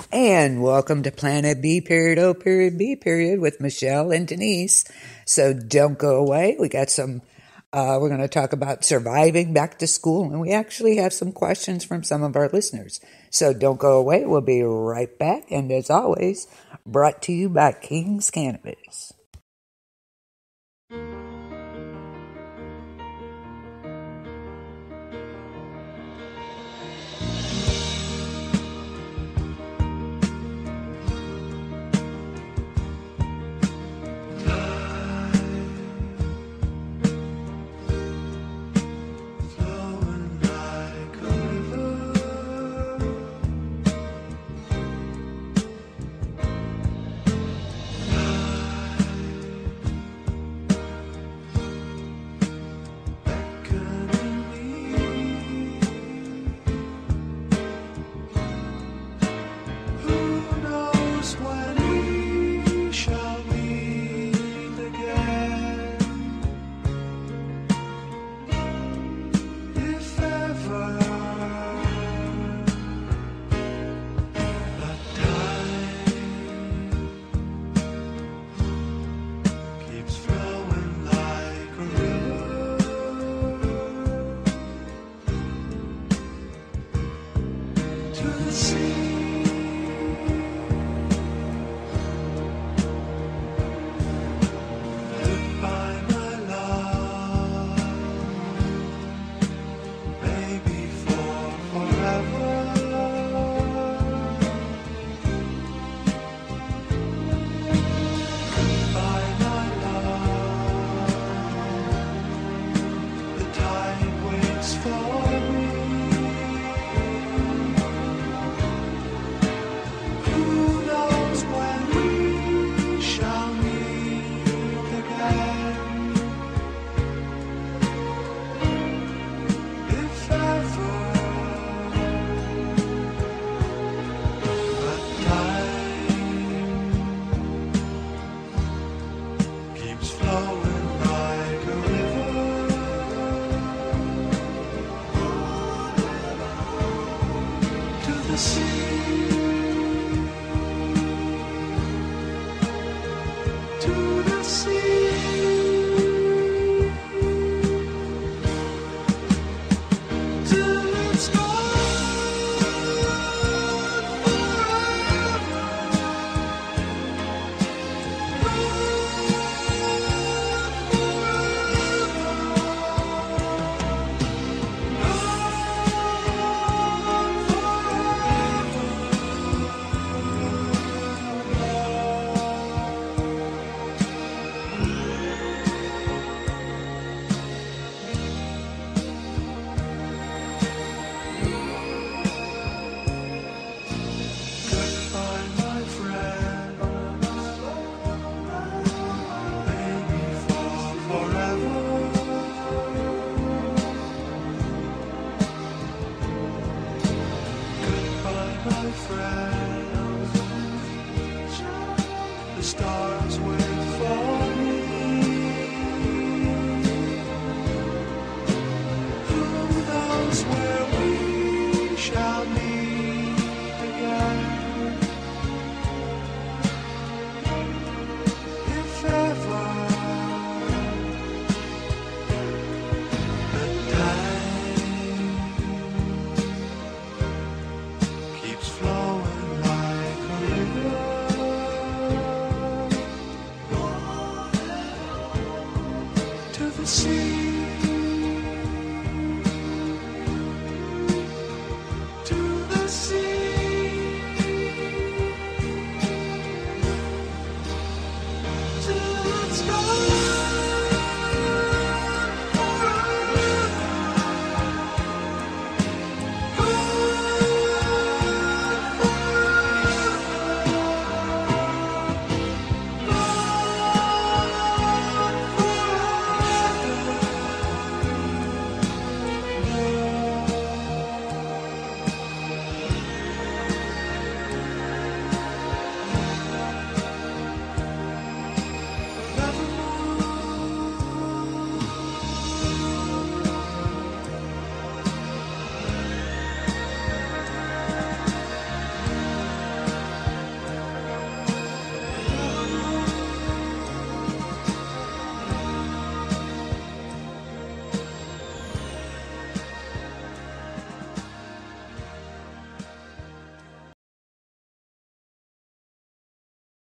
And welcome to Planet B period O period B period with Michelle and Denise. So don't go away. We got some, we're going to talk about surviving back to school, and we actually have some questions from some of our listeners. So don't go away. We'll be right back. And as always, brought to you by King's Cannabiz.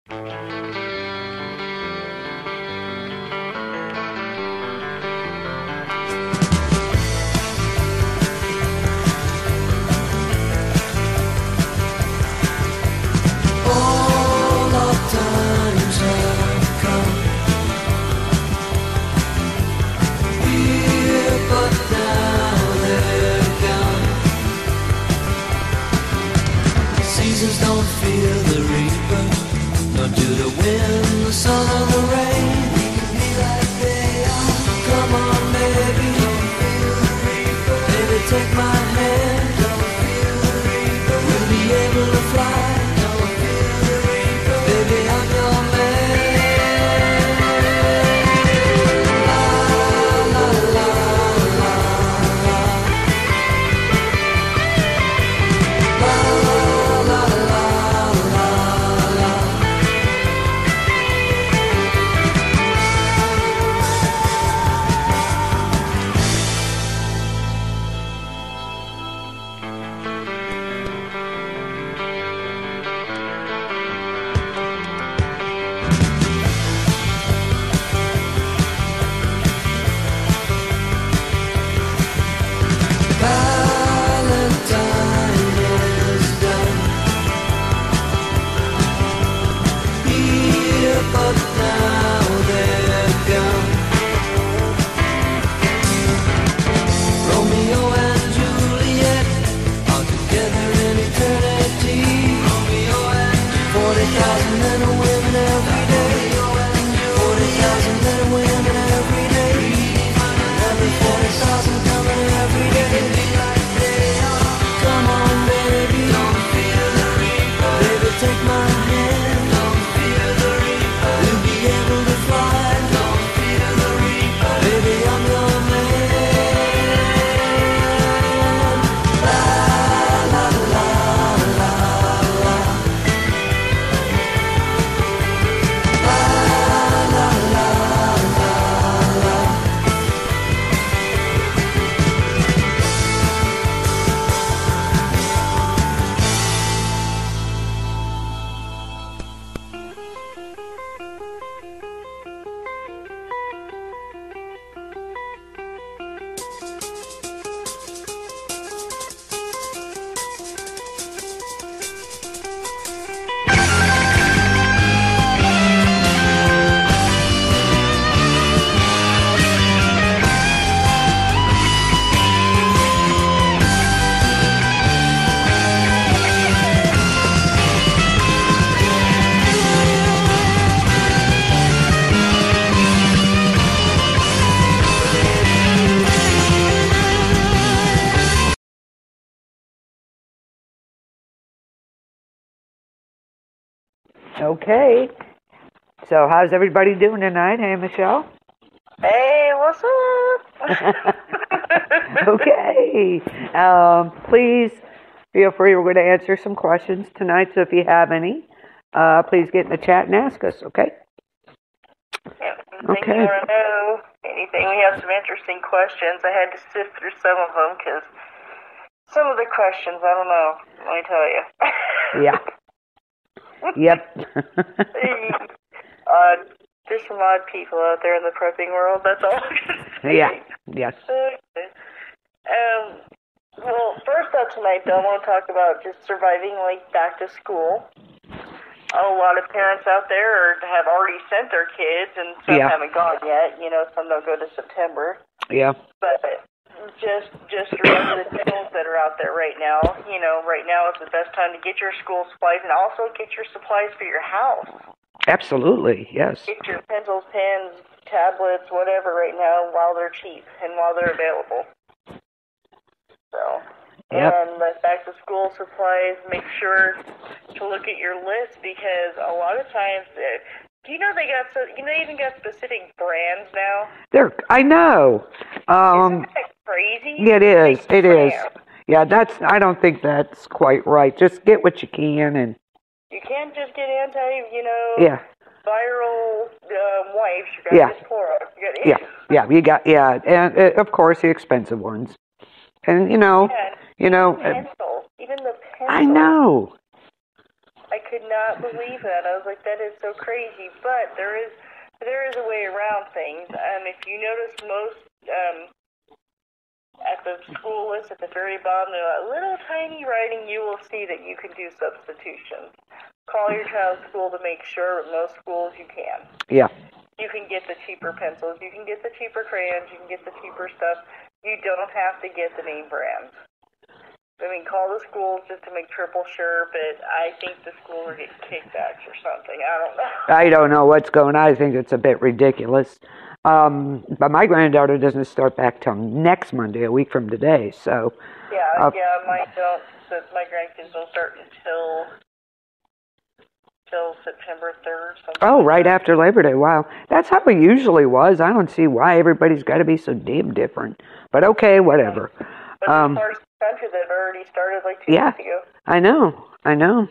Don't fear the reaper, nor do the wind, the sun, or the rain. We can be like they are. Come on, baby, don't feel the reaper. Baby, take my hand, don't feel the reaper. We'll be able to fly, don't feel the reaper. Baby, I'm your man. La la la la la. La la la. Okay. So how's everybody doing tonight? Hey, Michelle? Hey, what's up? Okay. Please feel free. We're going to answer some questions tonight, so if you have any, please get in the chat and ask us, okay? Yeah, anything you want to know, anything. We have some interesting questions. I had to sift through some of them because some of the questions, I don't know. Let me tell you. Yeah. Yep. There's some odd people out there in the prepping world, that's all I'm going to say. Yeah, yes. Okay. Well, first up tonight, though, I want to talk about just surviving, like, back to school. A lot of parents out there have already sent their kids, and some haven't gone yet. You know, some don't go to September. Yeah. But just remember the deals that are out there right now. You know, right now is the best time to get your school supplies and also get your supplies for your house. Absolutely, yes. Get your pencils, pens, tablets, whatever right now while they're cheap and while they're available. So, and the back to school supplies, make sure to look at your list because a lot of times, do you know they even got specific brands now? I know. Isn't that crazy? Yeah, it is. It is. Yeah, I don't think that's quite right. Just get what you can and. You can't just get viral wipes. You got to Clorox. You got and of course the expensive ones. And pencils, even the pencils. I know. I could not believe that. I was like, that is so crazy. But there is a way around things. If you notice most at the school list at the very bottom, a little tiny writing, you will see that you can do substitutions. Call your child's school to make sure. At most schools you can. Yeah. You can get the cheaper pencils. You can get the cheaper crayons. You can get the cheaper stuff. You don't have to get the name brands. I mean, call the schools just to make triple sure, but I think the schools are getting kickbacks or something. I don't know. I don't know what's going on. I think it's a bit ridiculous. But my granddaughter doesn't start back till next Monday, a week from today. So Yeah, mine don't. My grandkids don't start until September 3rd. Oh, right after Labor Day. Wow. That's how it usually was. I don't see why everybody's got to be so damn different. But okay, whatever. But as far as the country, they've already started like 2 weeks ago. I know.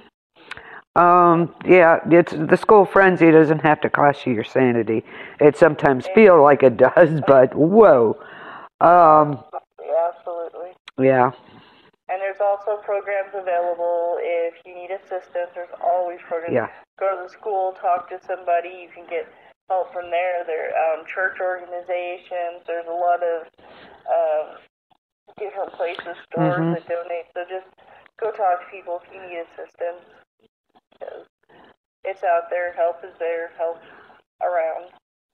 Yeah, it's the school frenzy doesn't have to cost you your sanity. It sometimes feels like it does, but whoa. Absolutely. Yeah. And there's also programs available if you need assistance. There's always programs. Yeah. Go to the school, talk to somebody. You can get help from there. There are church organizations. There's a lot of different places, stores that donate. So just go talk to people if you need assistance. Because it's out there. Help is there. Help around.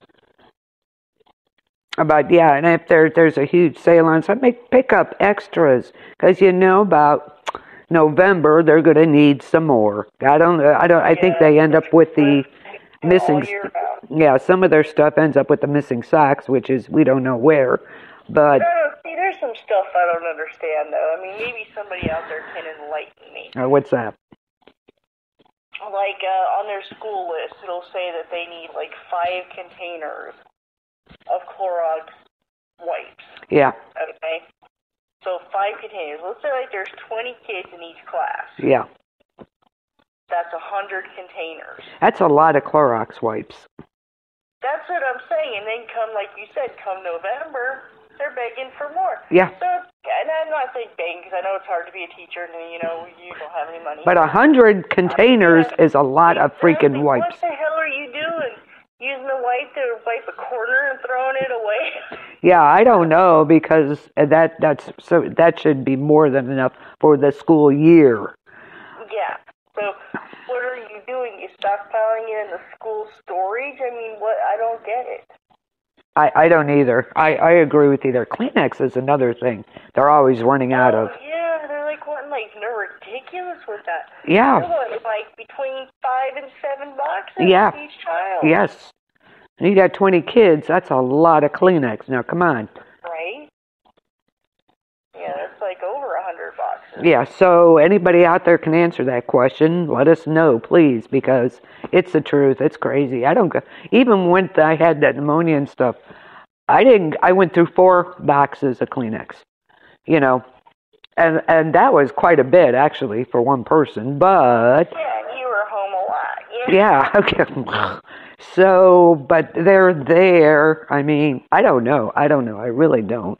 But yeah, and if there's a huge sale on something, pick up extras because about November they're going to need some more. I think they end up with the missing. Yeah, some of their stuff ends up with the missing socks, which is we don't know where. But see, there's some stuff I don't understand though. I mean, maybe somebody out there can enlighten me. What's that? Like on their school list, it'll say that they need like 5 containers of Clorox wipes. Yeah. Okay. So 5 containers. Let's say like there's 20 kids in each class. Yeah. That's 100 containers. That's a lot of Clorox wipes. That's what I'm saying. And then like you said, come November, they're begging for more. Yeah. So, and I'm not saying begging because I know it's hard to be a teacher and you don't have any money. But 100 containers is a lot of freaking wipes. What the hell are you doing? Using a wipe to wipe a corner and throwing it away? Yeah, I don't know because that should be more than enough for the school year. Yeah. So what are you doing? You stockpiling it in the school storage? I mean, what? I don't get it. I don't either. I agree with you there. Kleenex is another thing they're always running out of. Yeah, they're they're ridiculous with that. Yeah. They're like between $5 and $7 yeah. each child. Yes. And you got 20 kids, that's a lot of Kleenex. Now, come on. Right? Yeah, that's like over $100. Yeah, so anybody out there can answer that question. Let us know, please, because it's the truth. It's crazy. Even when I had that pneumonia and stuff, I went through 4 boxes of Kleenex, and that was quite a bit, actually, for one person, but... Yeah, you were home a lot. Yeah, okay. So, but they're there. I mean, I don't know. I really don't.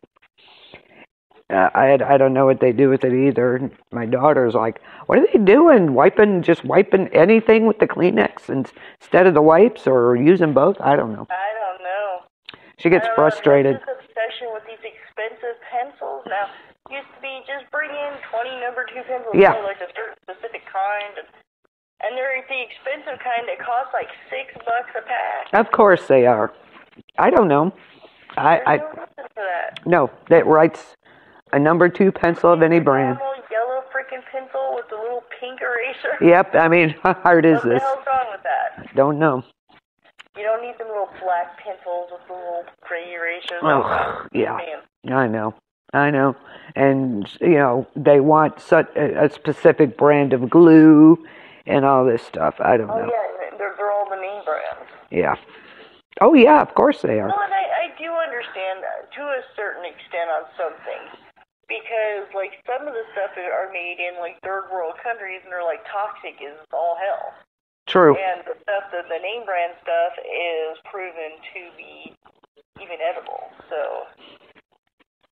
I don't know what they do with it either. My daughter's like, what are they doing? Just wiping anything with the Kleenex instead of the wipes, or using both? I don't know. I don't know. She gets frustrated. This obsession with these expensive pencils now used to be just bring in 20 number 2 pencils, like a certain specific kind, and they're the expensive kind that cost like $6 a pack. Of course they are. I don't know. There's no reason for that. No, that writes a number 2 pencil of any brand. Yellow freaking pencil with the little pink eraser. Yep, I mean, how hard is this? What the hell's wrong with that? Don't know. You don't need them little black pencils with the little gray erasers. Oh, yeah. I know. And, they want such a specific brand of glue and all this stuff. I don't know. Oh, yeah, they're all the name brands. Yeah. Oh, yeah, of course they are. Well, and I do understand that to a certain extent on some things. Because, some of the stuff are made in, third world countries, and they're, toxic as all hell. True. And the stuff, the name brand stuff, is proven to be even edible. So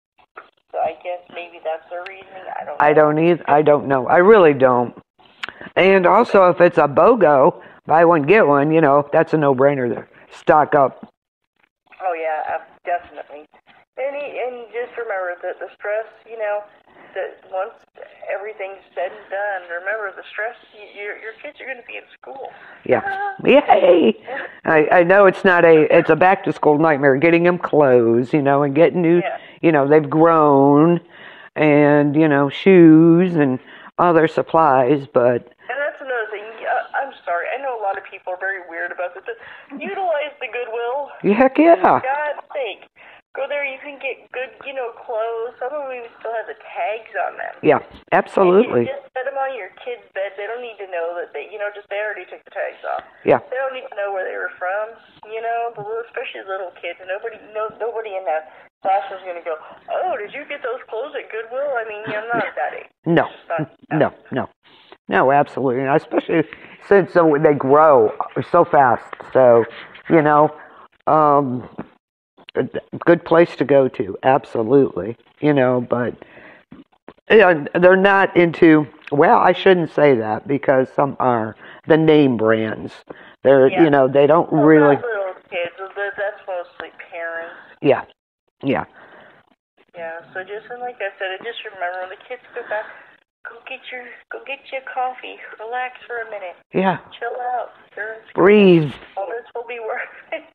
I guess maybe that's the reasoning. I don't know. I don't know. I really don't. And also, if it's a BOGO, buy one, get one, that's a no-brainer there. Stock up. Oh, yeah, definitely. And just remember that the stress, that once everything's said and done, remember the stress, your kids are going to be in school. Yeah. Yay! I know it's a back-to-school nightmare, getting them clothes, and getting new, they've grown, and, shoes and other supplies, but... And that's another thing. I'm sorry. I know a lot of people are very weird about this, but utilize the Goodwill. Heck yeah. For God's sake. Go there, you can get good, clothes. Some of them even still have the tags on them. Yeah, absolutely. And you just set them on your kid's bed. They don't need to know that they already took the tags off. Yeah. They don't need to know where they were from, but especially little kids. And nobody in that classroom's going to go, oh, did you get those clothes at Goodwill? I mean, I'm not that age. No, absolutely. And especially since they grow so fast. So, a good place to go to, absolutely. But they're not into, well, I shouldn't say that because some are the name brands. They're, they don't really. Not little kids, that's mostly parents. Yeah. Yeah, so like I said, just remember when the kids go back, go get your coffee, relax for a minute. Yeah. Chill out. Breathe. All this will be worth it.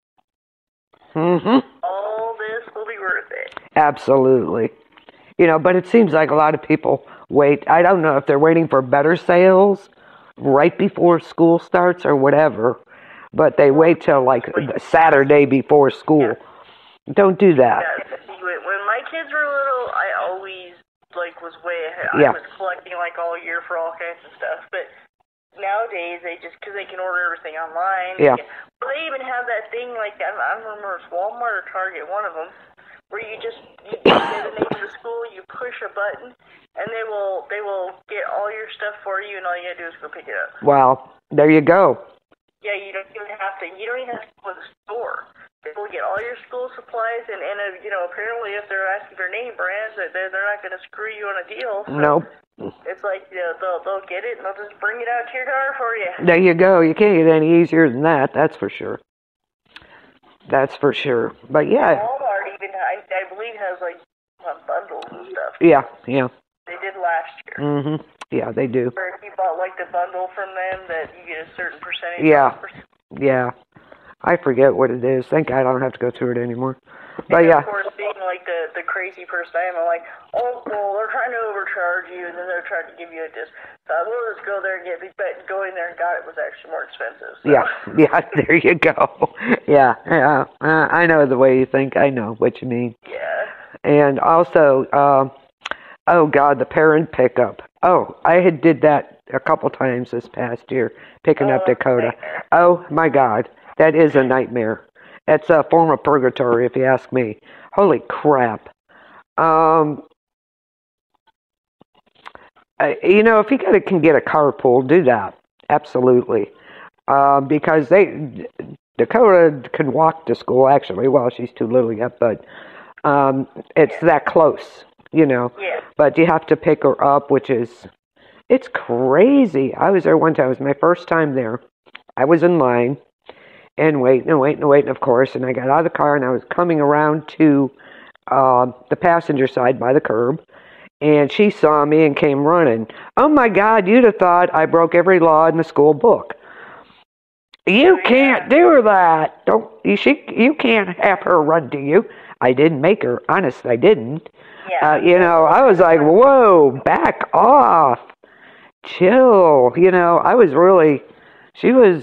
Mm-hmm. All this will be worth it. Absolutely. But it seems like a lot of people wait. I don't know if they're waiting for better sales right before school starts or whatever, but they wait till like Saturday before school. Yeah. Don't do that. Yeah. When my kids were little, I always was way ahead. Yeah. I was collecting all year for all kinds of stuff, but nowadays because they can order everything online. Yeah. They even have that thing I don't remember if it's Walmart or Target, one of them, where you say the name of the school, you push a button, and they will get all your stuff for you, and all you gotta do is go pick it up. Wow, there you go. Yeah, you don't even have to go to the store. They will get all your school supplies, and apparently if they're asking for name brands, they're not going to screw you on a deal. So nope. It's they'll get it, and they'll just bring it out to your car for you. There you go. You can't get any easier than that, that's for sure. That's for sure. But yeah. Walmart even, I believe, has bundles and stuff. Yeah. They did last year. Mm-hmm. Yeah, they do. Where if you bought the bundle from them, that you get a certain percentage. Yeah. I forget what it is. Thank God I don't have to go through it anymore. But and yeah. Of course, being the crazy person I am, I'm like, oh, well, they're trying to overcharge you, and then they're trying to give you a discount. So I will just go there and get it, but going there and got it was actually more expensive. So. Yeah, there you go. Yeah. I know the way you think. I know what you mean. Yeah. And also, oh God, the parent pickup. Oh, I did that a couple times this past year, picking up Dakota. Oh my God, that is a nightmare. It's a form of purgatory, if you ask me. Holy crap. If you can get a carpool, do that. Absolutely. Because Dakota can walk to school, actually. Well, she's too little yet, but it's that close, Yeah. But you have to pick her up, it's crazy. I was there one time. It was my first time there. I was in line and waiting, of course. And I got out of the car and I was coming around to the passenger side by the curb. And she saw me and came running. Oh, my God, you'd have thought I broke every law in the school book. You can't do that. You can't have her run to you. I didn't make her. Honest, I didn't. Yeah. I was like, whoa, back off. Chill. I was really, she was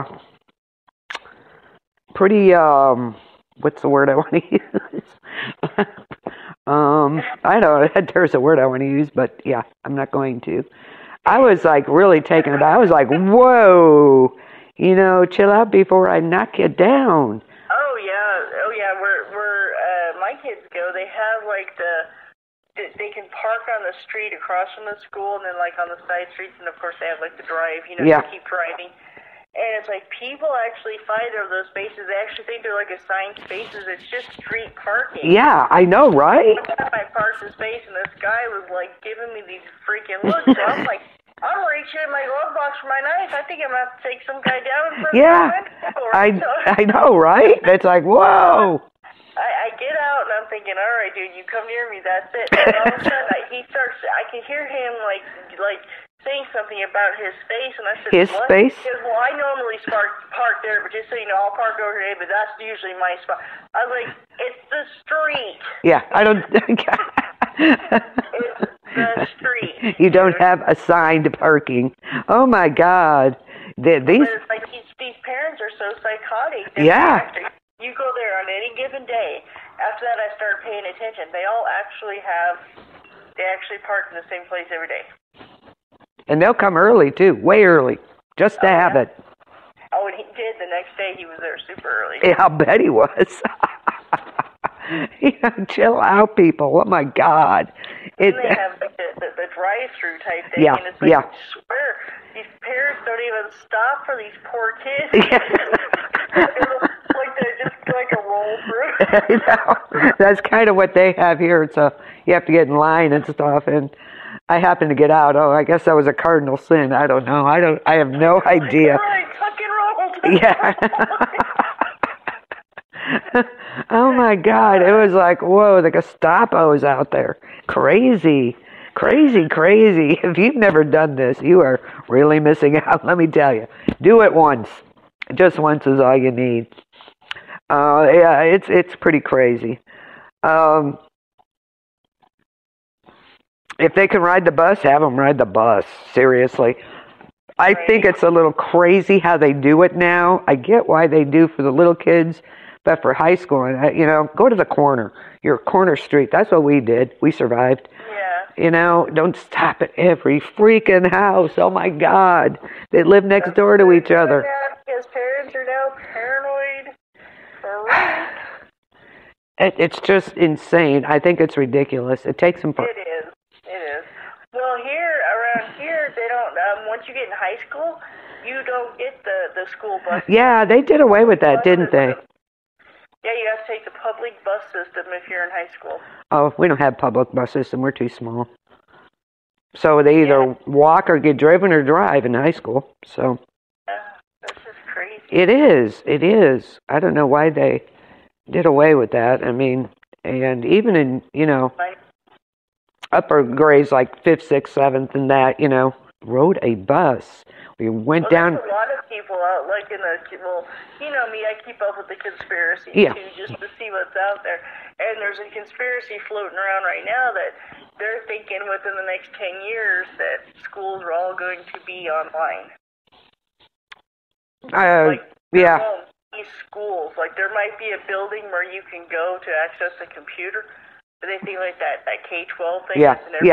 pretty, what's the word I want to use? I know there's a word I want to use, but yeah, I'm not going to. I was really taken aback. I was like, whoa, chill out before I knock you down. Oh yeah. Where my kids go, they have they can park on the street across from the school, and then on the side streets, and of course they have the drive, to keep driving. And it's people actually fight over those spaces. They actually think they're assigned spaces. It's just street parking. Yeah, I know, right? One time I parked in space, and this guy was giving me these freaking looks. So I'm like, I'm already reaching in my glove box for my knife. I think I'm going to have to take some guy down in front Yeah, of my door. I know, right? It's like, whoa. I get out and I'm thinking, all right, dude, you come near me, that's it. And all of a sudden, I can hear him like saying something about his space, and I said, His what? space? He goes, well, I normally park there, but just so you know, I'll park over here, but that's usually my spot. I was like, it's the street. Yeah, I don't. It's the street. You don't have assigned parking. Oh my God. These. But it's like these parents are so psychotic. Yeah. You go there on any given day. After that, I started paying attention. They actually park in the same place every day. And they'll come early too, way early, just to have it. Oh, and he did. The next day, he was there super early. Yeah, I'll bet he was. Chill out, people. Oh my God. And they have like the drive-through type thing. Yeah, And it's like, yeah. I swear, these parents don't even stop for these poor kids. Like they're just like a roll through. I know. That's kind of what they have here. So you have to get in line and stuff. And I happened to get out. Oh, I guess that was a cardinal sin. I don't know. I have no idea. Right, tuck and roll. Yeah. Oh my God. It was like, whoa, the Gestapo's out there. Crazy. Crazy, crazy. If you've never done this, you are really missing out. Let me tell you. Do it once. Just once is all you need. Yeah, it's pretty crazy. If they can ride the bus, have them ride the bus. Seriously. I think it's a little crazy how they do it now. I get why they do for the little kids, but for high school, go to the corner. Your corner street. That's what we did. We survived. Yeah. Don't stop at every freaking house. Oh my God. They live next door to each other. Because parents are now paranoid. It's just insane. I think it's ridiculous. It takes them for... It is. Well, around here, they don't, once you get in high school, you don't get the school bus. Yeah, they did away with that, didn't they? Yeah, you have to take the public bus system if you're in high school. Oh, we don't have public bus system. We're too small. So they either walk or get driven or drive in high school. So That's just crazy. It is. I don't know why they did away with that. I mean, and even in, upper grades like 5th, 6th, 7th and that, rode a bus. We went down. There's a lot of people out, like in the, you know me, I keep up with the conspiracy too, just to see what's out there. And there's a conspiracy floating around right now that they're thinking within the next 10 years that schools are all going to be online. These schools, like there might be a building where you can go to access a computer, but they think like that K-12 thing.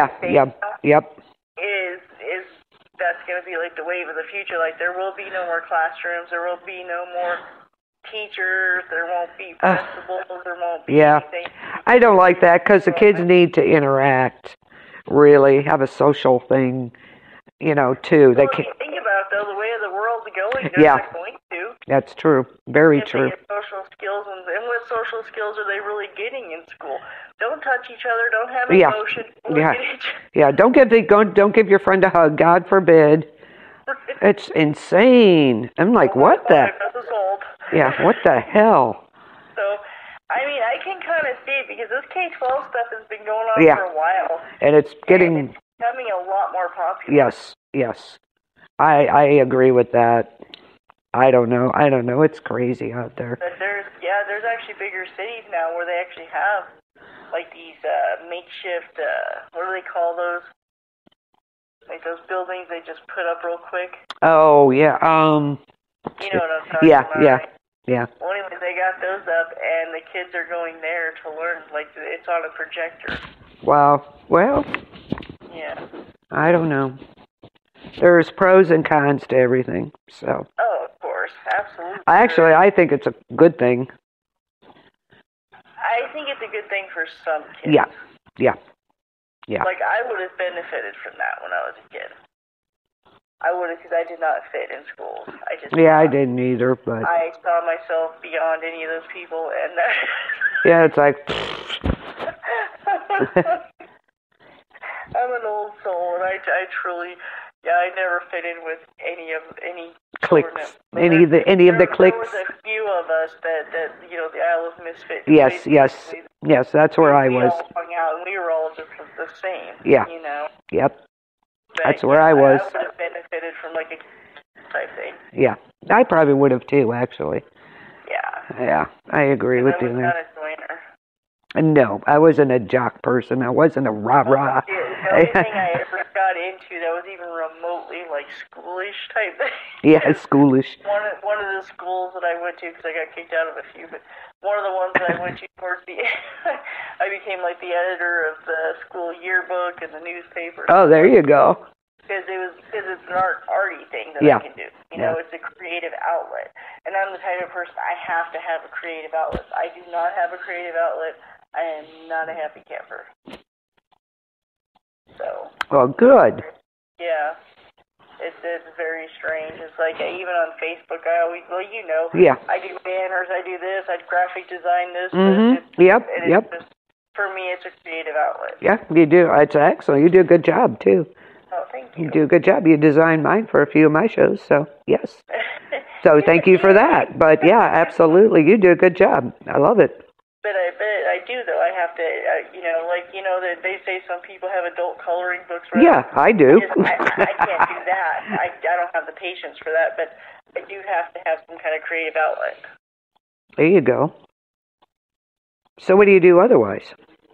Is that's going to be like the wave of the future. Like there will be no more classrooms, there will be no more teachers, there won't be principals, there won't be anything. I don't like that because the kids need to interact, really, have a social thing, too. Well, if you think about it, though, the way of the world's going, they're not going to. That's true. Very true. They get social skills, and what social skills are they really getting in school? Don't touch each other. Don't have emotion. Don't give your friend a hug. God forbid. It's insane. I'm like, what the? Yeah, what the hell? So, I mean, I can kind of see it because this K-12 stuff has been going on for a while, and it's becoming a lot more popular. Yes. I agree with that. I don't know. It's crazy out there. But there's actually bigger cities now where they actually have like these makeshift, what do they call those? Like those buildings they just put up real quick. Oh yeah. You know what I'm talking about? Yeah. Well, anyway, they got those up, and the kids are going there to learn. Like it's on a projector. Wow. Well. Yeah. I don't know. There's pros and cons to everything. So. Oh, of course, absolutely. I think it's a good thing. I think it's a good thing for some kids. Yeah. Like, I would have benefited from that when I was a kid. I would have, because I did not fit in schools. I didn't either, but... I saw myself beyond any of those people, and... yeah, it's like... I'm an old soul, and I truly... Yeah, I never fit in with any cliques. Any of the cliques. There was a few of us that the Isle of Misfit. Yes. That's where I was. We all hung out, and we were all just the same. Yeah. Yep. But, that's where I was. I would have benefited from like a type thing. Yeah, I probably would have too, actually. Yeah. Yeah, I agree with you there. there. No, I wasn't a jock person. I wasn't a rah-rah. The only thing I ever got into that was even remotely like schoolish type thing. Yeah, schoolish. One of the schools that I went to, because I got kicked out of a few, but one of the ones that I went to towards the end, I became like the editor of the school yearbook and the newspaper. Oh, there you go. Because it's an arty thing that I can do. It's a creative outlet. And I'm the type of person, I have to have a creative outlet. I do not have a creative outlet. I am not a happy camper. So. Well, good. Yeah. It's very strange. It's like, even on Facebook, I always, yeah. I do banners, I do this, I graphic design this. Yep. Just, for me, it's a creative outlet. Yeah, you do. It's excellent. You do a good job, too. Oh, thank you. You do a good job. You designed mine for a few of my shows, so yes. So thank you for that. But yeah, absolutely, you do a good job. I love it. But I do though. I have to, that they say some people have adult coloring books. Right? Yeah, I do. I can't do that. I don't have the patience for that. But I do have to have some kind of creative outlet. There you go. So what do you do otherwise?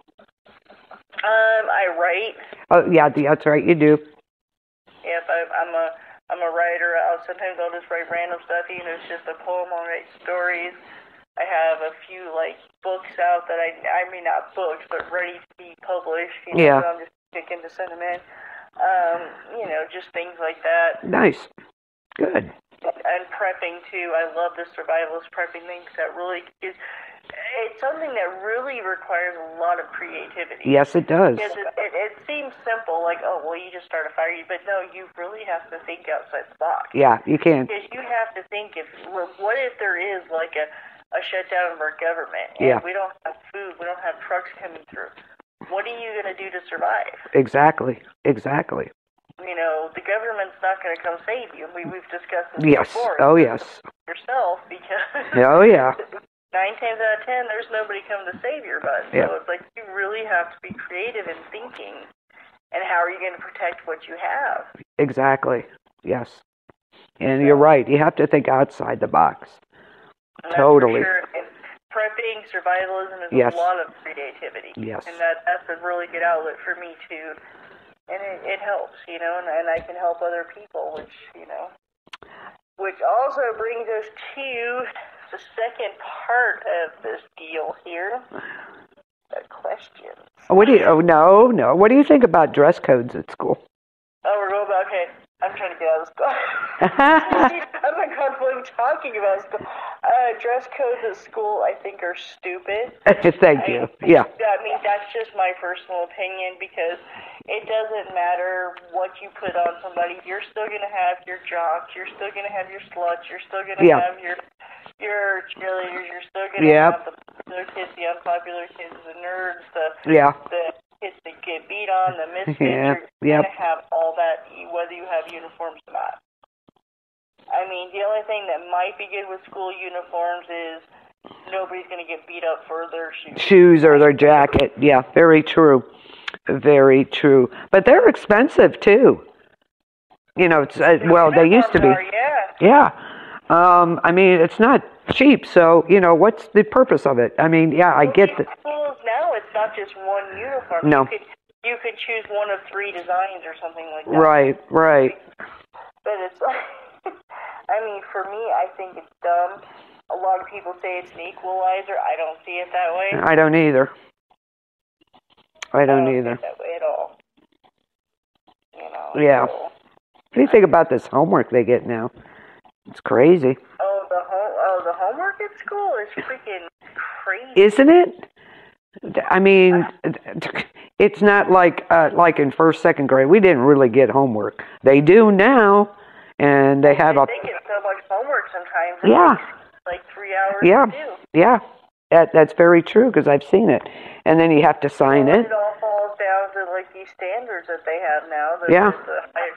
I write. Oh yeah, that's right. You do. Yes, I'm a writer. Sometimes I'll just write random stuff, even if it's just a poem. I'll write stories. I have a few books out that I mean not books, but ready to be published. Yeah. So I'm just picking to send them in. Just things like that. Nice. Good. And prepping too. I love the survivalist prepping things. That really is. It's something that really requires a lot of creativity. Yes, it does. Because it seems simple, like, oh, well, you just start a fire. But no, you really have to think outside the box. Yeah, you can. Because you have to think, what if there is like a shutdown of our government, and we don't have food, we don't have trucks coming through. What are you going to do to survive? Exactly. The government's not going to come save you. We've discussed this before. Oh, yes. Yourself, because... Oh, yeah. 9 times out of 10, there's nobody coming to save your butt. So it's like you really have to be creative in thinking. And how are you going to protect what you have? Exactly. Yes. And you're right. You have to think outside the box. Totally. For sure. And prepping, survivalism is a lot of creativity. Yes. And that's a really good outlet for me, too. And it helps, and I can help other people, which also brings us to the second part of this deal here. The questions. No. What do you think about dress codes at school? Oh, we're going back. Okay. I'm trying to get out of school. I'm not comfortable talking about school. Dress codes at school, I think, are stupid. Thank you. Yeah. I mean, that's just my personal opinion, because it doesn't matter what you put on somebody. You're still going to have your jocks. You're still going to have your sluts. You're still going to have your cheerleaders. You're still going to have the popular kids, the unpopular kids, the nerds, the kids that get beat on, the misfits. You're going to have all that, whether you have uniforms or not. I mean, the only thing that might be good with school uniforms is nobody's going to get beat up for their shoes. Shoes or their jacket. Yeah, very true. Very true. But they're expensive, too. They used to be. Yeah. I mean, it's not cheap, so, what's the purpose of it? I mean, I get that. Schools now, it's not just one uniform. No. You could choose one of 3 designs or something like that. Right. But it's like, I mean, for me, I think it's dumb. A lot of people say it's an equalizer. I don't see it that way. I don't either. I don't see either. it that way at all. Yeah. So. What do you think about this homework they get now? It's crazy. The homework at school is freaking crazy. Isn't it? I mean, it's not like in first, second grade. We didn't really get homework. They do now, and they have They get so much homework sometimes. Like 3 hours to do. Yeah. That's very true, because I've seen it. And then you have to sign it. It all falls down to like these standards that they have now. The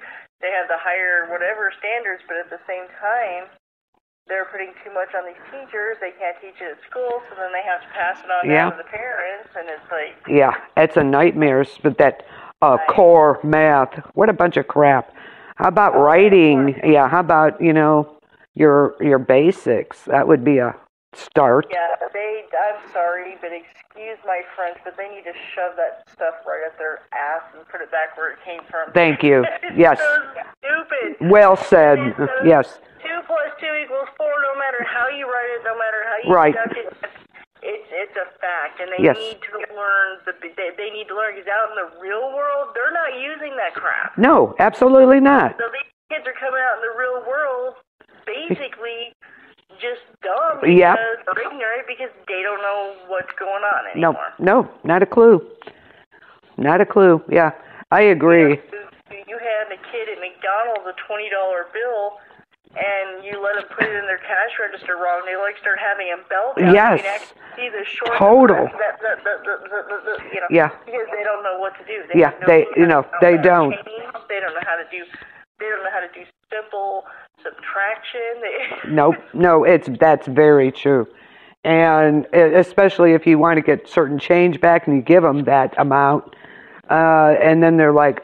they have the higher whatever standards, but at the same time, they're putting too much on these teachers. They can't teach it at school, so then they have to pass it on down to the parents, and it's like... Yeah, it's a nightmare, but that core math, what a bunch of crap. How about writing? Yeah, how about, your basics? That would be a start. Yeah, I'm sorry, but excuse my French, but they need to shove that stuff right up their ass and put it back where it came from. Thank you. It's Yes. so stupid. Well said. Yes. 2 plus 2 equals 4, no matter how you write it, no matter how you conduct it. It's a fact, and they need to learn. They need to learn, because out in the real world, they're not using that crap. No, absolutely not. So these kids are coming out in the real world, basically just dumb because they're ignorant, because they don't know what's going on anymore. No, not a clue. Not a clue. Yeah, I agree. You hand a kid at McDonald's a $20 bill, and you let them put it in their cash register wrong. They start having them belt down. Yes. You can actually see the short Total. because they don't know what to do. They don't. They don't know how to do. They don't know how to do simple subtraction. No, that's very true. And especially if you want to get certain change back and you give them that amount, and then they're like,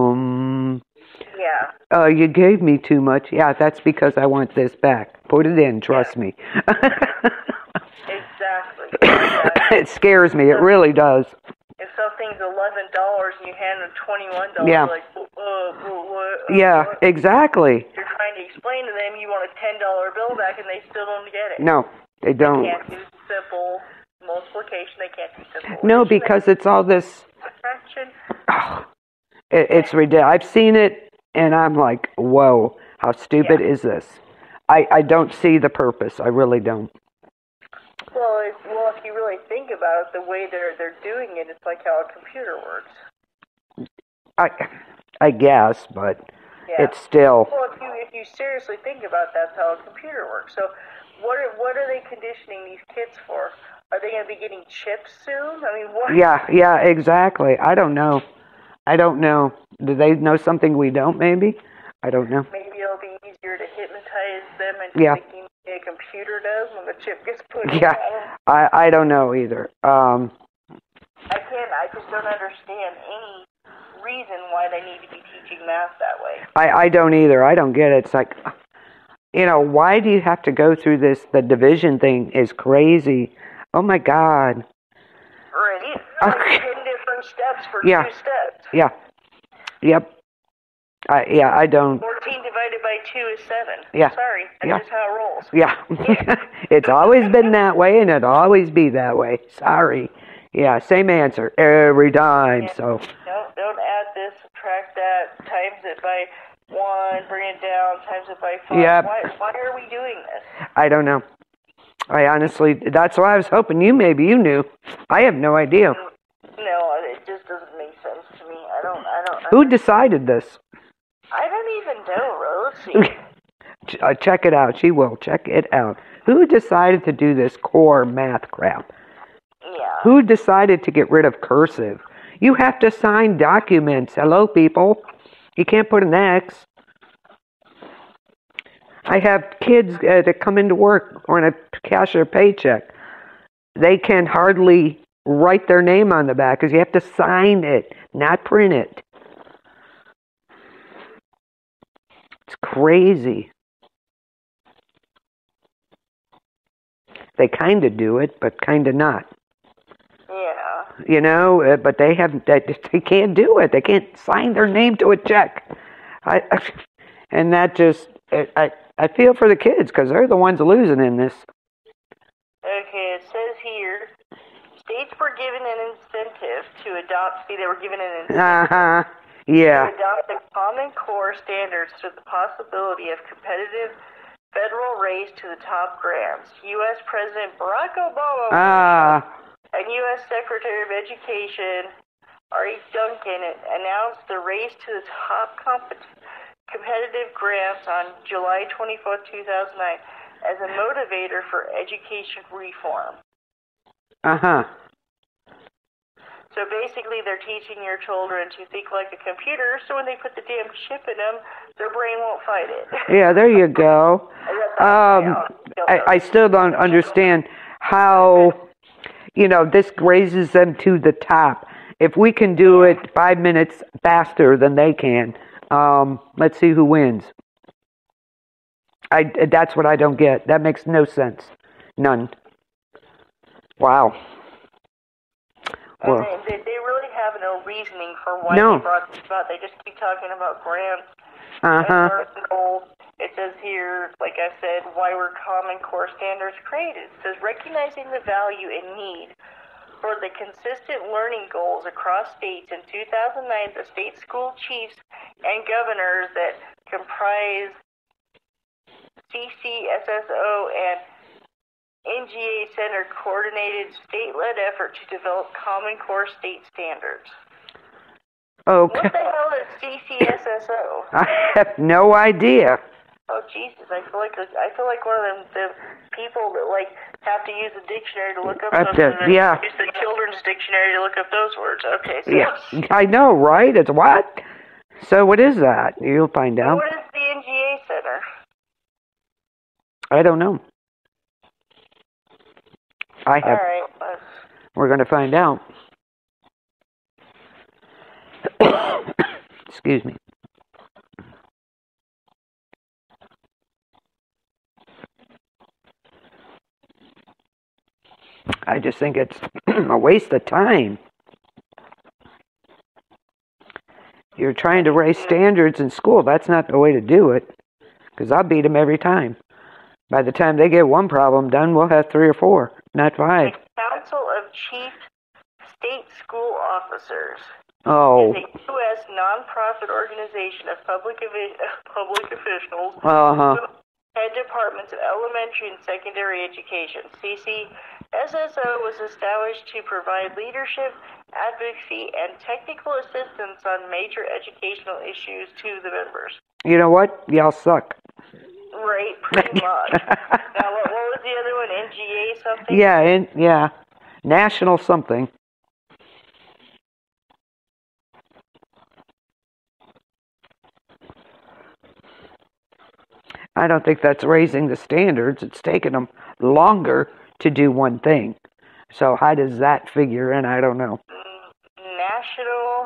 you gave me too much. Yeah, that's because I want this back. Put it in, trust me. Exactly. It scares me. It really does. If something's $11 and you hand them $21, like, what? Exactly. You're trying to explain to them you want a $10 bill back, and they still don't get it. No, they don't. They can't do simple multiplication. They can't do simple. No, because it's all this. Fraction. Oh, it's ridiculous. I've seen it, and I'm like, whoa, how stupid is this? I don't see the purpose. I really don't. Well, if you really think about it, the way they're doing it, it's like how a computer works. I guess, but it's still. Well, if you seriously think about that's how a computer works. So, what are they conditioning these kids for? Are they going to be getting chips soon? I mean, what? Yeah, exactly. I don't know. Do they know something we don't? Maybe. I don't know. Maybe it'll be easier to hypnotize them into thinking a computer does when the chip gets put in. Yeah, I don't know either. I just don't understand any reason why they need to be teaching math that way. I don't either. I don't get it. It's like, why do you have to go through this? The division thing is crazy. Oh my God. Right. Like 10 different steps for 2 steps. Yeah. Yep. I don't. 14 divided by 2 is 7. Yeah. Sorry, that's just how it rolls. Yeah. It's always been that way, and it'll always be that way. Sorry. Yeah, same answer every time. Yeah. So. Don't add this, subtract that, times it by 1, bring it down, times it by 5. Yep. Why are we doing this? I don't know. I honestly, that's why I was hoping maybe you knew. I have no idea. No, it just doesn't make sense to me. I don't. Who decided this? I don't even know, Rose. Check it out. She will. Check it out. Who decided to do this core math crap? Yeah. Who decided to get rid of cursive? You have to sign documents. Hello, people. You can't put an X. I have kids that come into work or to cash their paycheck. They can hardly write their name on the back because you have to sign it, not print it. It's crazy. They kind of do it, but kind of not. Yeah. But they can't do it. They can't sign their name to a check. And that just, I feel for the kids because they're the ones losing in this. Okay, it says here, states were given an incentive to adopt, they were given an incentive Yeah. to adopt the Common Core standards through the possibility of competitive federal raise to the top grants. U.S. President Barack Obama and U.S. Secretary of Education R.E. Duncan announced the race to the top competitive grants on July 24, 2009 as a motivator for education reform. So basically, they're teaching your children to think like a computer, so when they put the damn chip in them, their brain won't fight it. Yeah, there you go. I still don't understand how, this raises them to the top. If we can do it 5 minutes faster than they can, let's see who wins. That's what I don't get. That makes no sense. None. Wow. Well, They really have no reasoning for why No. they brought this about. They just keep talking about grants. uh-huh. And goals. It says here, like I said, why were Common Core standards created. It says recognizing the value and need for the consistent learning goals across states. In 2009, the state school chiefs and governors that comprise CCSSO and NGA Center coordinated state-led effort to develop Common Core state standards. Okay. What the hell is CCSSO? I have no idea. Oh Jesus! I feel like one of them people that have to use a dictionary to look up something. Yeah. Use the children's dictionary to look up those words. Okay. So Yeah, I know, right? It's what? So what is that? You'll find out. what is the NGA Center? I don't know. I have. All right. We're going to find out. Excuse me. I just think it's a waste of time. You're trying to raise standards in school. That's not the way to do it. Because I beat them every time. By the time they get one problem done, we'll have 3 or 4, not 5. The Council of Chief State School Officers Oh. is a U.S. nonprofit organization of public officials Uh-huh. who head departments of elementary and secondary education. CCSSO was established to provide leadership, advocacy, and technical assistance on major educational issues to the members. You know what? Y'all suck. Right, pretty much. Now, what was the other one? NGA something? Yeah. National something. I don't think that's raising the standards. It's taken them longer to do one thing. So how does that figure in? I don't know. National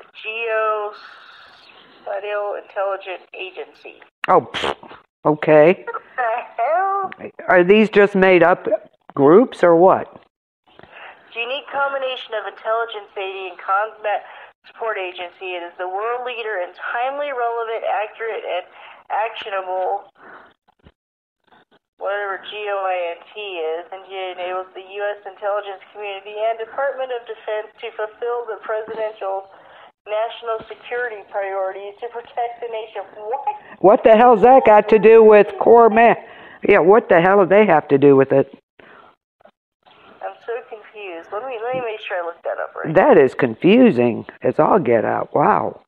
Geospatial Intelligence Agency. Oh, okay. What the hell? Are these just made up groups or what? It's a unique combination of intelligence aid and combat support agency. It is the world leader in timely, relevant, accurate, and actionable, whatever GOINT is, and it enables the U.S. intelligence community and Department of Defense to fulfill the presidential national security priorities to protect the nation. What? What the hell's that got to do with core math? Yeah, what the hell do they have to do with it? I'm so confused. Let me make sure I look that up right. That is confusing. It's all get out. Wow.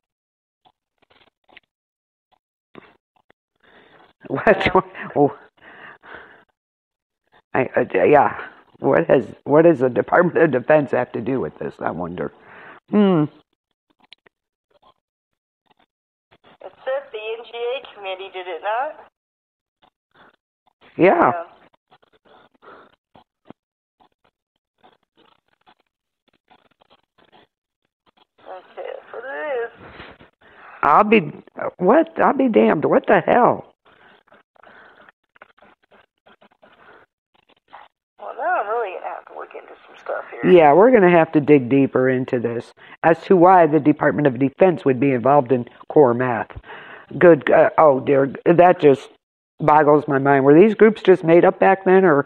What? Oh. Yeah. What does the Department of Defense have to do with this? I wonder. It says the NGA committee, did it not? Yeah. Okay, that's what it is. I'll be damned. What the hell? Well, now I'm really going to have to look into some stuff here. Yeah, we're going to have to dig deeper into this as to why the Department of Defense would be involved in core math. Good. Oh, dear. That just boggles my mind. Were these groups just made up back then, or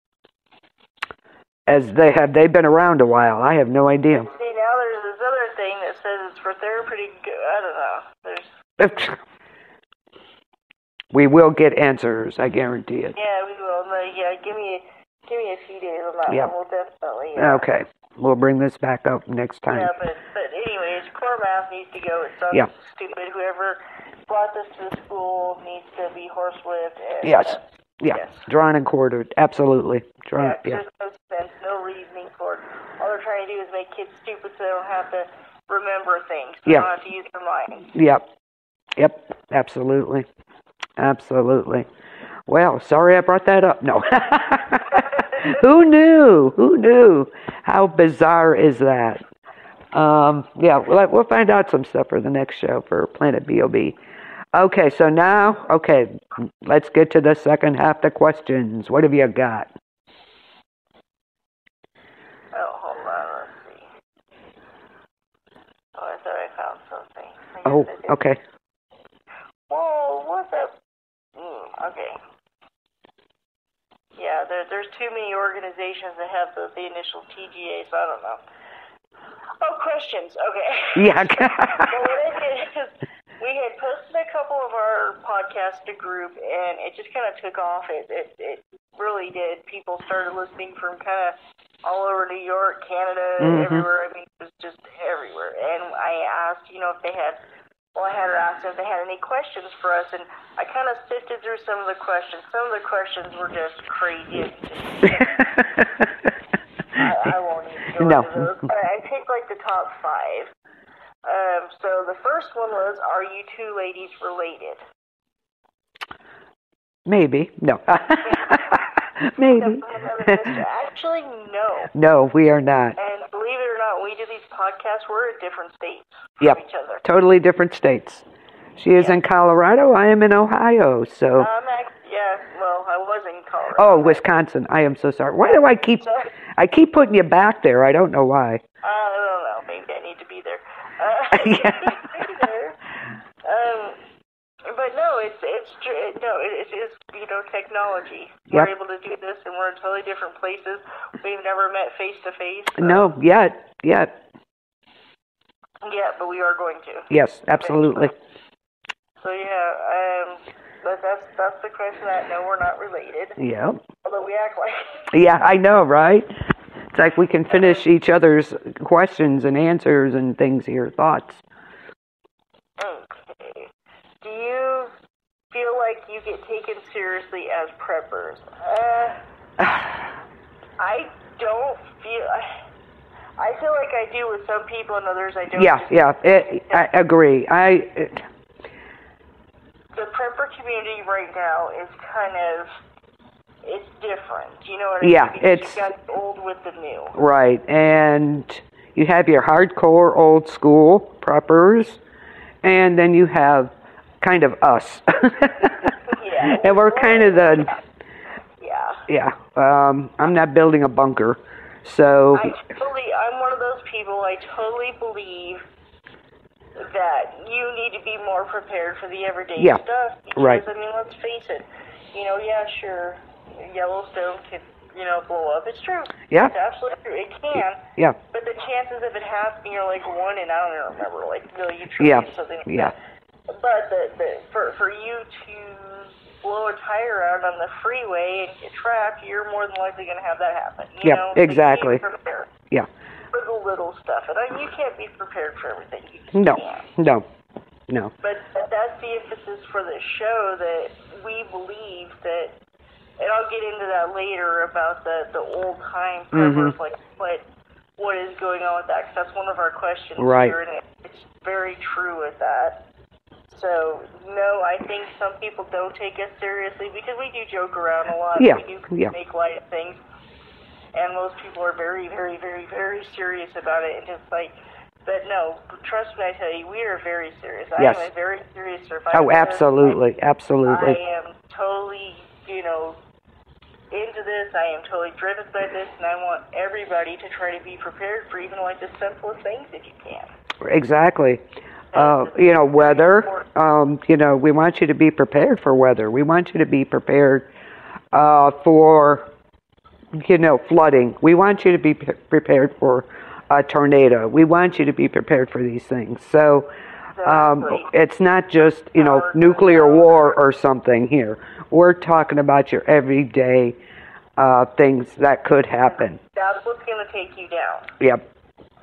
they been around a while? I have no idea. See, now there's this other thing that says it's for therapeutic. I don't know. We will get answers. I guarantee it. Yeah, we will. Yeah, give me a few days on that Yep. one. We'll definitely. Yeah. Okay. We'll bring this back up next time. Yeah, but anyways, core math needs to go. It's so stupid. Whoever brought this to the school needs to be horsewhipped. And, Yes. Yeah. Yes. Drawn and quartered. Absolutely. There's no sense, no reasoning for it. All they're trying to do is make kids stupid so they don't have to remember things. Yeah. They don't have to use their minds. Yep. Absolutely. Well, sorry I brought that up. No. Who knew? How bizarre is that? Yeah, we'll find out some stuff for the next show for Planet B.O.B. Okay, so now, let's get to the second half, the questions. What have you got? Oh, hold on, let's see. Oh, I thought I found something. Oh, okay. Whoa, what's up? Okay. Yeah, there's too many organizations that have the initial TGA, so I don't know. Oh, questions. Okay. Yeah. So what I did is we had posted a couple of our podcasts to group, and it just kind of took off. It really did. People started listening from kind of all over New York, Canada, everywhere. I mean, it was just everywhere. And I asked, if they had. Well, I had her ask if they had any questions for us, and I kind of sifted through some of the questions. Some of the questions were just crazy. I won't even go into those. But I picked like the top 5. So the first one was, are you two ladies related? Maybe. No. Maybe. Actually, no. No, we are not. And believe it or not, we do these podcasts, we're in different states from Yep. each other. Totally different states. She is in Colorado. I am in Ohio. So. I was in Colorado. Oh, Wisconsin. I am so sorry. Why do I keep putting you back there? I don't know why. I don't know. Maybe I need to be there. But no, it's technology. We're able to do this, and we're in totally different places. We've never met face to face. No, yet. Yeah, but we are going to. Yes, absolutely. So but that's the question. That no, we're not related. Yeah. Although we act like. Yeah, I know, right? It's like we can finish each other's questions and answers and things here, thoughts. Okay. Do you feel like you get taken seriously as preppers? I don't feel. I feel like I do with some people, and others I don't. Yeah. I agree. The prepper community right now is it's different. You know what I mean? Yeah, it's. You got the old with the new. Right, and you have your hardcore old school preppers, and then you have kind of us. Yeah. And we're kind of the. Yeah. I'm not building a bunker, so. I'm one of those people. I totally believe that you need to be more prepared for the everyday stuff. Because, right. I mean, let's face it. Sure, Yellowstone can, blow up. It's true. Yeah. It's absolutely true. It can. Yeah. But the chances of it happening are like 1 in, I don't even remember, like million trillion something like that. But for you to blow a tire out on the freeway and get trapped, you're more than likely going to have that happen. You know? Exactly. So you need to prepare. Yeah. For the little stuff. And you can't be prepared for everything. No. But that's the emphasis for the show, that we believe that, and I'll get into that later about the old time preppers, like what is going on with that, because that's one of our questions here, and it's very true with that. So, no, I think some people don't take us seriously, because we do joke around a lot. Yeah. We do make light of things. And most people are very, very, very, very serious about it. And just but no, trust me, I tell you, we are very serious. Yes. I am a very serious survivor. Oh, absolutely. Absolutely. I am totally, into this. I am totally driven by this. And I want everybody to try to be prepared for even the simplest things if you can. Exactly. Weather. We want you to be prepared for weather. We want you to be prepared for flooding. We want you to be prepared for a tornado. We want you to be prepared for these things. So it's not just, nuclear war or something here. We're talking about your everyday things that could happen. That's what's going to take you down. Yep.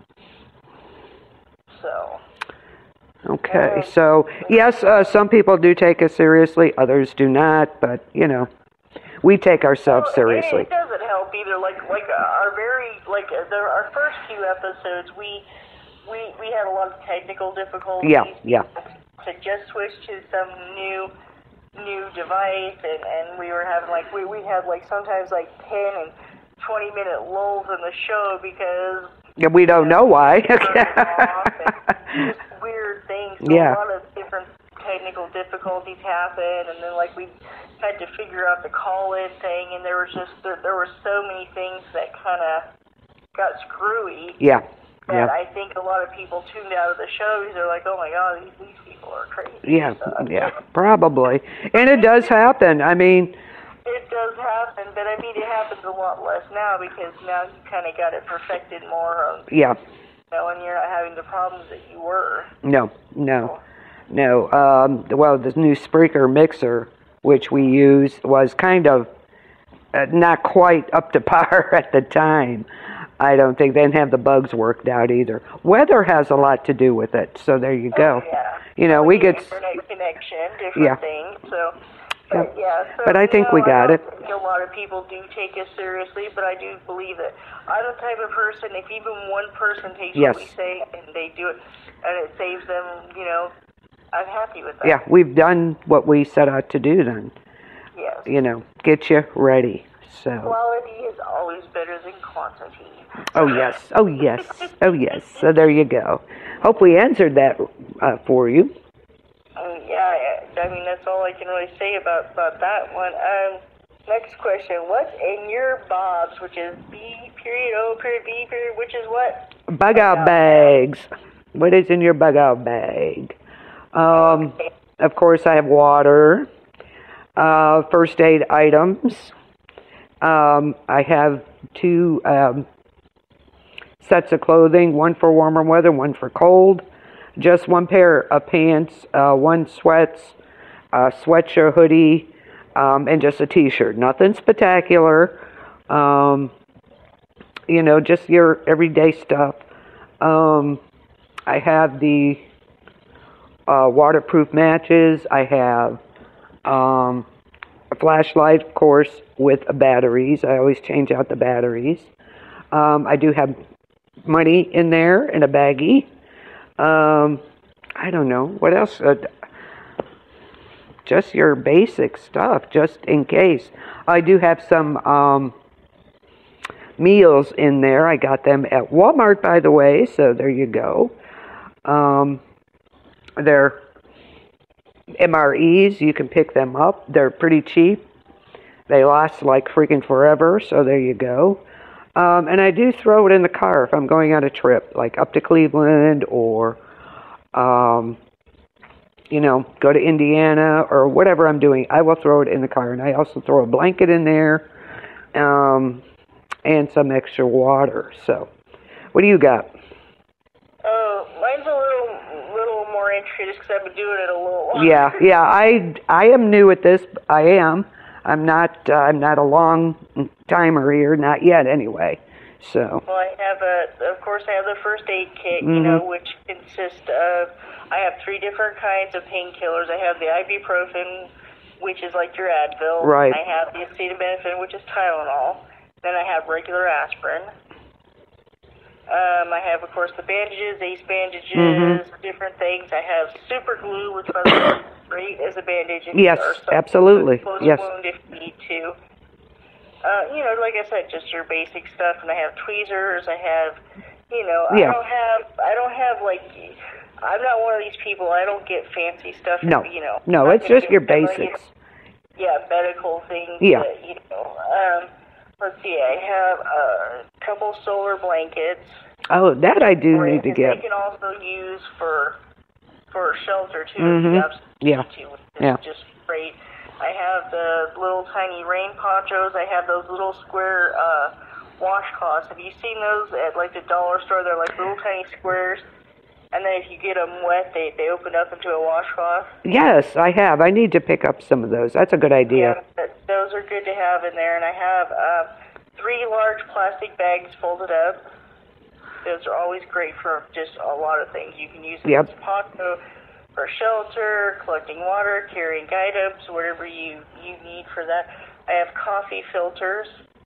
So. Okay. So, yes, some people do take us seriously. Others do not. But, we take ourselves seriously. It doesn't help either. Like our very, our first few episodes, we had a lot of technical difficulties. Yeah. To just switch to some new device, and we were having we had sometimes 10 and 20-minute lulls in the show because we don't know why. Just weird things. So Yeah. A lot of different technical difficulties happened, and then we had to figure out the call-in thing, and there were so many things that kind of got screwy. Yeah. That I think a lot of people tuned out of the show because they're like, "Oh my God, these people are crazy." Yeah, probably. And it does happen. I mean, it does happen, but I mean, it happens a lot less now because now you kind of got it perfected more. Yeah. And you're not having the problems that you were. No. Well, this new Spreaker mixer, which we used, was kind of not quite up to par at the time. I don't think they didn't have the bugs worked out either. Weather has a lot to do with it, so there you go. Oh, yeah. You know, we get internet connection, different things. So, So, but I think we got it. I think a lot of people do take us seriously, but I do believe that I'm the type of person. If even one person takes what we say and they do it, and it saves them, I'm happy with that. Yeah, we've done what we set out to do. Then. Yes. Get you ready. So. Quality is always better than quantity. Oh yes. So there you go. Hope we answered that for you. I mean, that's all I can really say about that one. Next question. What's in your bobs, which is B.O.B, which is what? Bug out bags. What is in your bug out bag? Of course, I have water, first aid items. I have 2 sets of clothing, one for warmer weather, one for cold. Just 1 pair of pants, 1 sweats, sweatshirt, hoodie, and just a t-shirt. Nothing spectacular. Just your everyday stuff. I have the waterproof matches. I have a flashlight, of course, with batteries. I always change out the batteries. I do have money in there in a baggie. I don't know. What else? Just your basic stuff, just in case. I do have some meals in there. I got them at Walmart, by the way, so there you go. They're MREs. You can pick them up. They're pretty cheap. They last like freaking forever, so there you go. And I do throw it in the car if I'm going on a trip, like up to Cleveland or, go to Indiana or whatever I'm doing. I will throw it in the car. And I also throw a blanket in there and some extra water. So, what do you got? Mine's a little more interesting because I've been doing it a little while. Yeah. I am new at this. I am. I'm not a long timer here, not yet anyway. So. Well, of course, I have the first aid kit, which consists of, I have 3 different kinds of painkillers. I have the ibuprofen, which is like your Advil. Right. I have the acetaminophen, which is Tylenol. Then I have regular aspirin. I have, of course, the bandages, ace bandages, different things. I have super glue, which by the way is great as a bandage. Yes, absolutely. Close Yes. wound if you need to. Like I said, just your basic stuff. And I have tweezers. I have, Yeah. I don't have I'm not one of these people. I don't get fancy stuff. No. No, it's just your basics. Medical things. Yeah. Let's see, I have a couple solar blankets. Oh, that I do need to get. They can also use for shelter, too, Mm-hmm. if you absolutely Yeah. need to, which is just great. I have the little tiny rain ponchos. I have those little square washcloths. Have you seen those at, the dollar store? They're like little tiny squares. And then if you get them wet, they open up into a washcloth. Yes, I have. I need to pick up some of those. That's a good idea. Yeah, those are good to have in there. And I have 3 large plastic bags folded up. Those are always great for just a lot of things. You can use them as poncho for shelter, collecting water, carrying items, whatever you need for that. I have coffee filters.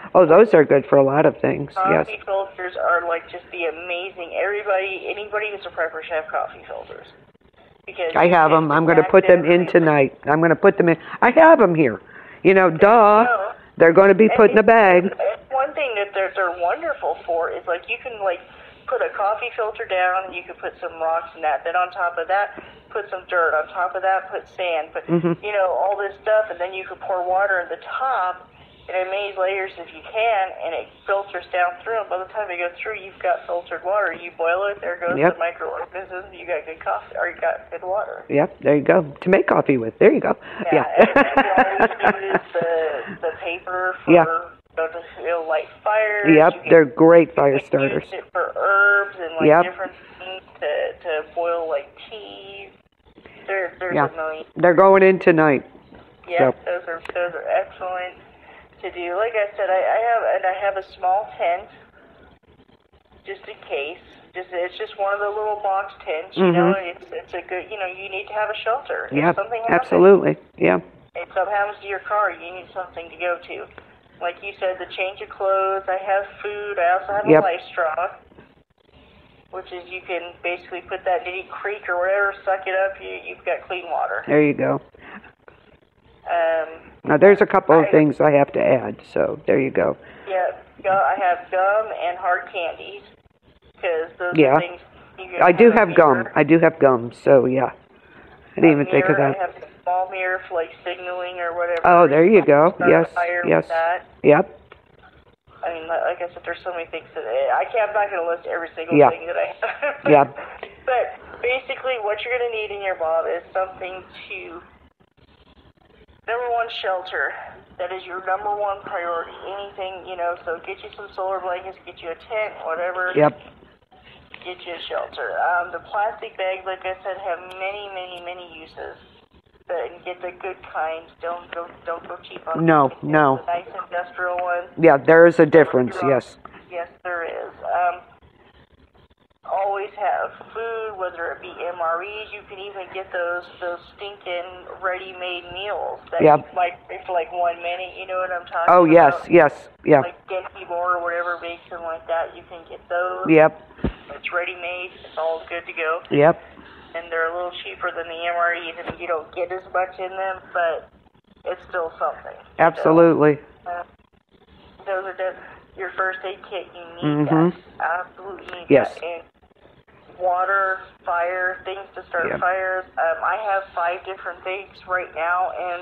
Oh, those are good for a lot of things. Yes. Coffee filters are like just the amazing. Anybody who's a prepper should have coffee filters. Because I have them. I'm going to put them in tonight. I'm going to put them in. I have them here. Duh. They're going to be put in a bag. One thing that they're wonderful for is like you can like put a coffee filter down, and you can put some rocks in that. Then on top of that, put some dirt. On top of that, put sand. But all this stuff, and then you can pour water at the top in as many layers as you can, and it filters down through. And by the time it goes through, you've got filtered water. You boil it, there goes the microorganisms. You got good coffee, or you got good water. Yep, there you go. To make coffee with. There you go. Yeah. And we always use the paper for light fires. Yep, they're great fire starters. Use it for herbs and different things to boil like teas. There's a million. They're going in tonight. Yeah, so. those are excellent to do. Like I said, I have a small tent just in case. It's just one of the little box tents. It's a good. You need to have a shelter. Yeah, if something happens, absolutely. Yeah. If something happens to your car, you need something to go to. Like you said, the change of clothes. I have food. I also have a life straw, which is you can basically put that nitty creek or whatever, suck it up. You've got clean water. There you go. Now there's a couple of things I have to add. So there you go. Yeah, I have gum and hard candies because those are things. I do have gum. I do have gum. So yeah, I didn't even think of that. I have a small mirror for like signaling or whatever. Oh, there you go. Yes. Yep. I mean, like I said, there's so many things that I'm not going to list every single thing that I have. Yeah. But basically, what you're going to need in your Bob is something to. Number one, shelter. That is your number one priority. Anything, so get you some solar blankets, get you a tent, whatever. Yep. Get you a shelter. The plastic bags, like I said, have many, many, many uses. And get the good kinds. Don't go cheap on them. No. The nice industrial ones. Yeah, there is a difference. Yes. Yes, there is. Always have food, whether it be MREs. You can even get those stinking ready-made meals that you might make for like 1 minute. You know what I'm talking about? Oh, yes. Yeah. Like Genki or whatever makes them like that. You can get those. Yep. It's ready-made. It's all good to go. Yep. And they're a little cheaper than the MREs, and you don't get as much in them, but it's still something. Absolutely. So, those are just your first aid kit. You need that. Absolutely need that. And water, fire, things to start fires. I have 5 different things right now, and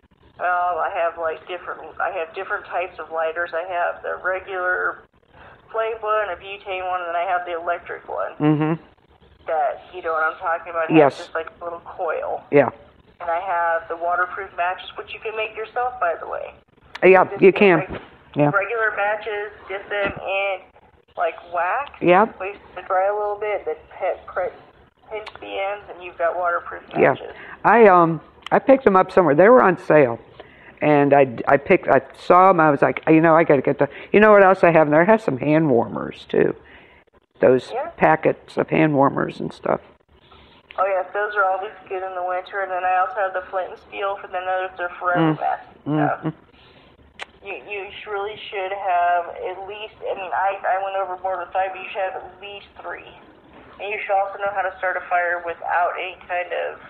I have different types of lighters. I have the regular flame one, a butane one, and then I have the electric one. That, you know what I'm talking about? It has just like a little coil. Yeah. And I have the waterproof matches, which you can make yourself, by the way. Yeah, you can. Regular matches, dip them in like wax. Yeah. Wait to dry a little bit, then pinch the ends, and you've got waterproof matches. Yeah. I picked them up somewhere. They were on sale. And I saw them. I was like, I got to get the. You know what else I have in there? I have some hand warmers too. Those packets of hand warmers and stuff. Oh yes, those are always good in the winter. And then I also have the flint and steel for the others. They're forever best. You really should have at least. I mean, I went overboard with 5, but you should have at least 3. And you should also know how to start a fire without any kind of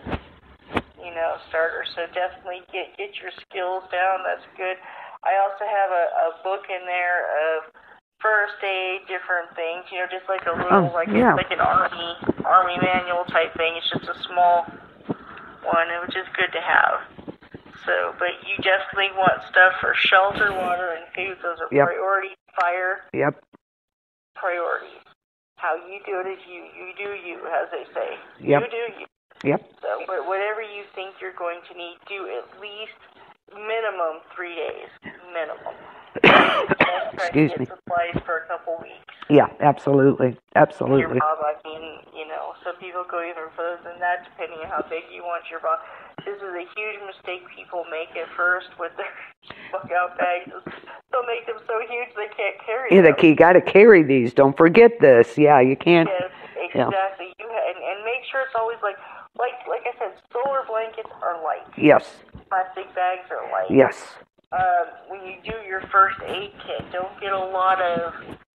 starter. So definitely get your skills down. That's good. I also have a book in there of first aid, different things, just like a little, like an army manual type thing. It's just a small one, which is good to have. So, but you definitely want stuff for shelter, water, and food. Those are priority. Fire. Yep. Priorities. How you do it is you do you, as they say. Yep. You do you. Yep. So, whatever you think you're going to need, do at least minimum 3 days. Minimum. Excuse me. Supplies for a couple weeks. Yeah, absolutely. Absolutely. Your Bob, I mean, some people go even further than that, depending on how big you want your Bob. This is a huge mistake people make at first with their bug-out bags. They'll make them so huge they can't carry them. Yeah, you got to carry these. Don't forget this. Yeah, you can't. Yes, exactly. And make sure it's always like I said, solar blankets are light. Yes. Plastic bags are light. Yes. when you do your first aid kit, don't get a lot of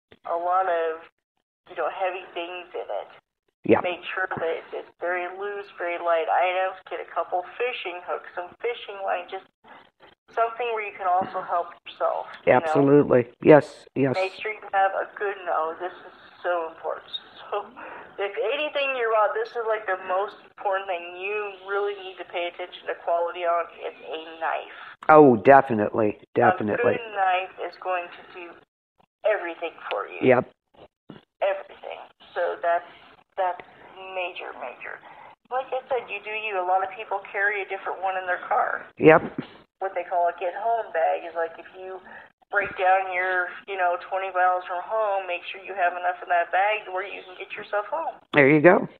heavy things in it. Yeah. Make sure that it's very loose, very light items. Get a couple fishing hooks, some fishing line, just something where you can also help yourself. Absolutely. Yes. Make sure you have a good nose. This is so important. So, if anything you're on, this is like the most important thing you really need to pay attention to quality on. It's a knife. Oh, definitely. A good knife is going to do everything for you. Yep. Everything. So that's major. Like I said, you do you. A lot of people carry a different one in their car. Yep. What they call a get-home bag is like if you break down your, 20 miles from home, make sure you have enough in that bag to where you can get yourself home. There you go.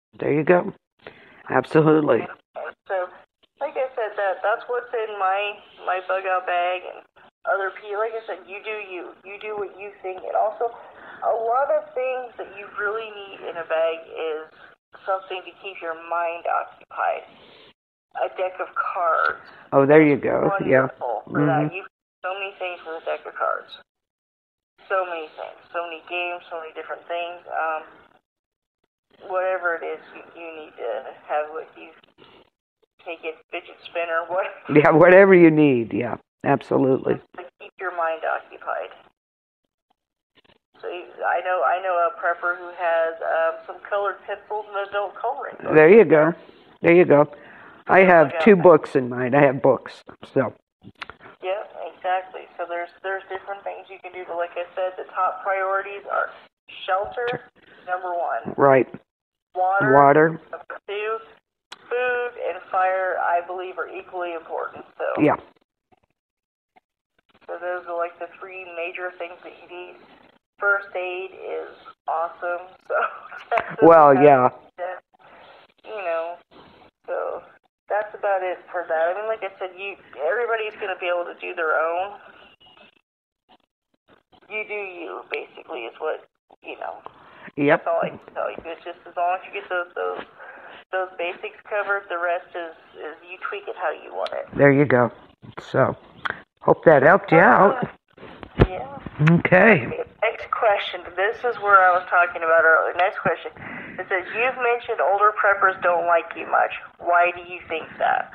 Absolutely. So, like I said, that's what's in my bug-out bag, and other people, like I said, you do you. You do what you think. And also, a lot of things that you really need in a bag is something to keep your mind occupied. A deck of cards. Oh, there you go. Wonderful for that. You so many things with a deck of cards. So many things. So many games, so many different things. Whatever it is you need to have with you. Take it, fidget spinner, whatever. Yeah, whatever you need. Yeah, absolutely. Just to keep your mind occupied. So I know a prepper who has some colored pencils and adult coloring books. There you go. I have 2 books in mine. I have books, so. Yeah, exactly. So there's different things you can do. But like I said, the top priorities are shelter, number 1. Right. Water. Number 2. Food and fire, I believe, are equally important. So. Yeah. So those are like the 3 major things that you need. First aid is awesome. So. Well, yeah. So that's about it for that. I mean, like I said, everybody's going to be able to do their own. You do you, basically, is what, Yep. That's all I can tell you. It's just as long as you get those basics covered, the rest is you tweak it how you want it. There you go. So, hope that helped you out. Yeah. Okay. Next question. This is where I was talking about earlier. Next question. It says, you've mentioned older preppers don't like you much. Why do you think that?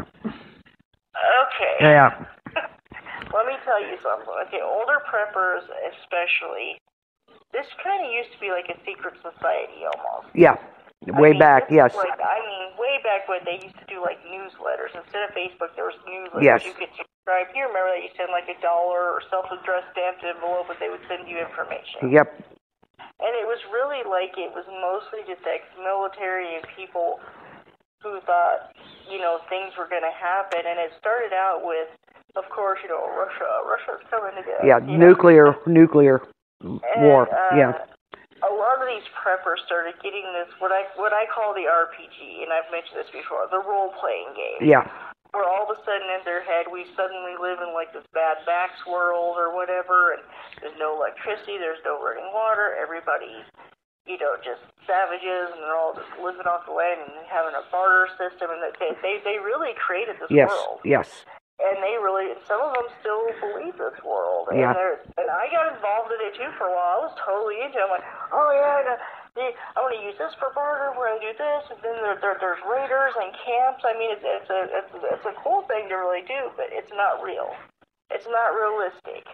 Okay. Yeah. Let me tell you something. Okay, older preppers especially, this kind of used to be like a secret society almost. Yeah. Way back, yes. Way back when they used to do like newsletters. Instead of Facebook, there was newsletters. Yes. You could subscribe. You remember that you send like $1 or self-addressed stamped envelope, but they would send you information. Yep. And it was really like it was mostly just ex-military and people who thought, things were going to happen. And it started out with, of course, Russia's coming to get us. Yeah, nuclear war. Yeah. A lot of these preppers started getting this, what I call the RPG, and I've mentioned this before, the role-playing game. Yeah. Where all of a sudden in their head we suddenly live in like this Mad Max world or whatever, and there's no electricity, there's no running water, everybody's, just savages, and they're all just living off the land and having a barter system, and they really created this world. Yes. And some of them still believe this world. Yeah. And I got involved in it too for a while. I was totally into it. I'm like, oh yeah, I want to use this for barter. We're going to do this. And then there's raiders and camps. I mean, it's a cool thing to really do, but it's not real. It's not realistic.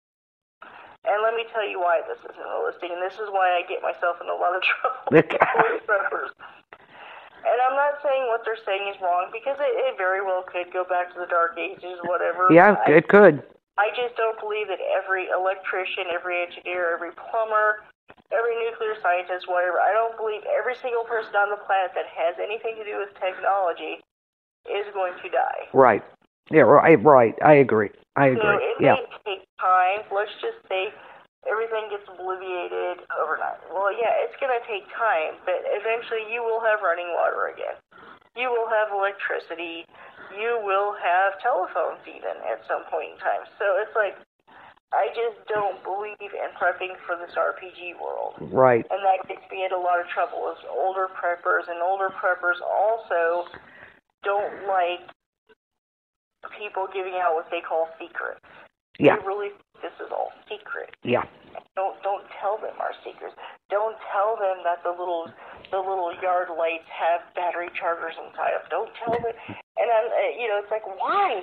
And let me tell you why this isn't realistic. And this is why I get myself in a lot of trouble with police preppers. And I'm not saying what they're saying is wrong, because it very well could go back to the Dark Ages, whatever. Yeah, it could. I just don't believe that every electrician, every engineer, every plumber, every nuclear scientist, whatever, I don't believe every single person on the planet that has anything to do with technology is going to die. Right. Yeah, right. I agree. I agree. So it may take time. Let's just say everything gets obliviated overnight. Well, yeah, it's going to take time, but eventually you will have running water again. You will have electricity. You will have telephones even at some point in time. So it's like, I just don't believe in prepping for this RPG world. Right. And that gets me in a lot of trouble as older preppers, and older preppers also don't like people giving out what they call secrets. Yeah. They really think this is all secret. Yeah. Don't tell them our secrets. Don't tell them that the little yard lights have battery chargers inside them. Don't tell them. And I'm, it's like, why?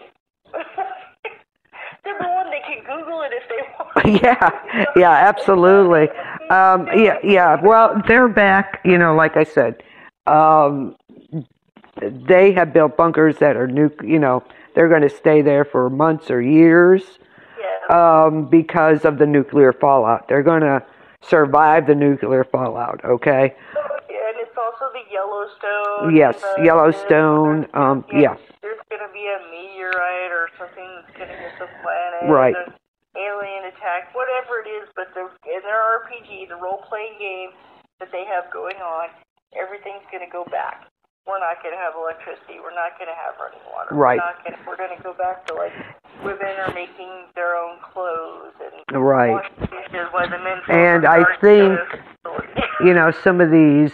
Number one, they can Google it if they want. Yeah, absolutely. Yeah. Well, they're back. Like I said, they have built bunkers that are they're going to stay there for months or years. Because of the nuclear fallout. They're going to survive the nuclear fallout, okay? And it's also the Yellowstone. Yes, Yellowstone. Yeah. There's going to be a meteorite or something that's going to hit the planet. Right. An alien attack, whatever it is. But in their RPG, the role-playing game that they have going on, everything's going to go back. We're not going to have electricity. We're not going to have running water. Right. We're going to go back to, like, women are making their own clothes and right. washing dishes while the men. And I think, some of these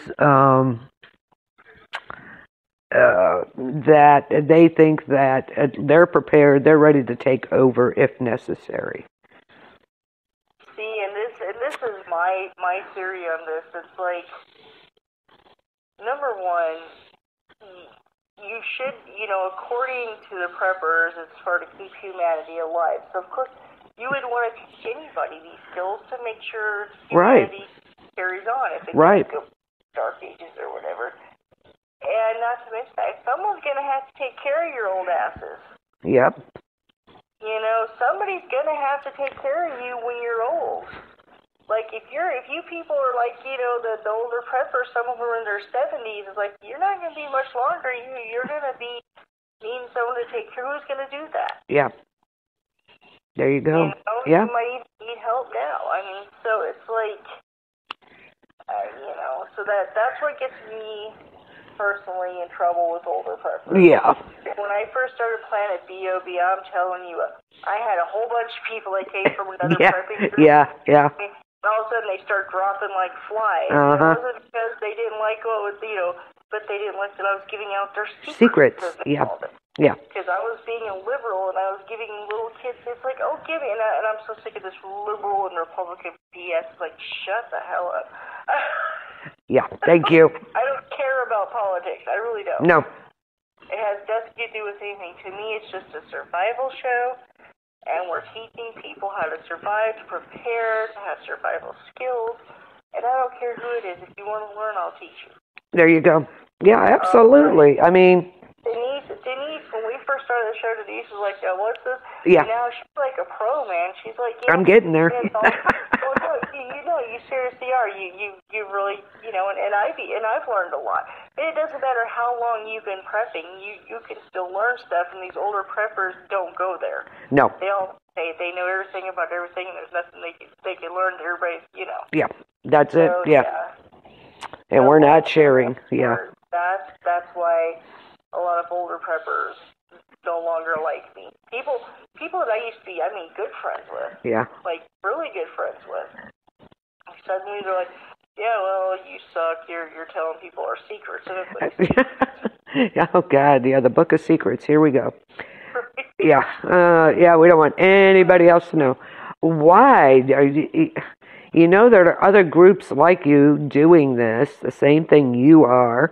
that they think that they're prepared, they're ready to take over if necessary. See, and this is my theory on this. It's like, number one, you should, according to the preppers, it's for to keep humanity alive. So, of course, you would want to teach anybody these skills to make sure humanity carries on. If it goes dark ages or whatever. And not to mention that, someone's going to have to take care of your old asses. Yep. Somebody's going to have to take care of you when you're old. Like, if you people are like, the older preppers, some of them are in their 70s, it's like, you're not going to be much longer. You're going to be needing someone to take care. Who's going to do that? Yeah. There you go. Yeah. You might even need help now. I mean, so it's like, so that's what gets me personally in trouble with older preppers. Yeah. When I first started playing at B.O.B, I'm telling you, I had a whole bunch of people that came from another prepping group. Yeah. And all of a sudden they start dropping like flies. Uh-huh. It wasn't because they didn't like what was, but they didn't like that I was giving out their secrets. Yeah. Because I was being a liberal and I was giving little kids, it's like, oh, give me. And I'm so sick of this liberal and Republican BS. It's like, shut the hell up. Yeah, thank you. I don't care about politics. I really don't. No. It has nothing to do with anything. To me, it's just a survival show. And we're teaching people how to survive, to prepare, to have survival skills. And I don't care who it is. If you want to learn, I'll teach you. There you go. Yeah, absolutely. I mean... Denise, when we first started the show, Denise was like, what's this? Yeah. And now she's like a pro, man. She's like, I'm getting there. You seriously are. You really, and I've learned a lot. It doesn't matter how long you've been prepping. You can still learn stuff, and these older preppers don't go there. No. They know everything about everything, and there's nothing they can learn to everybody, Yeah, that's it. Yeah. And we're not sharing. Yeah. That's why a lot of older preppers no longer like me. People that I used to be, good friends with. Yeah. Like, really good friends with. Suddenly they're like, yeah, well, you suck. You're telling people our secrets. And it's like, oh, God. Yeah, the book of secrets. Here we go. Yeah. We don't want anybody else to know. Why? There are other groups like you doing this, the same thing you are.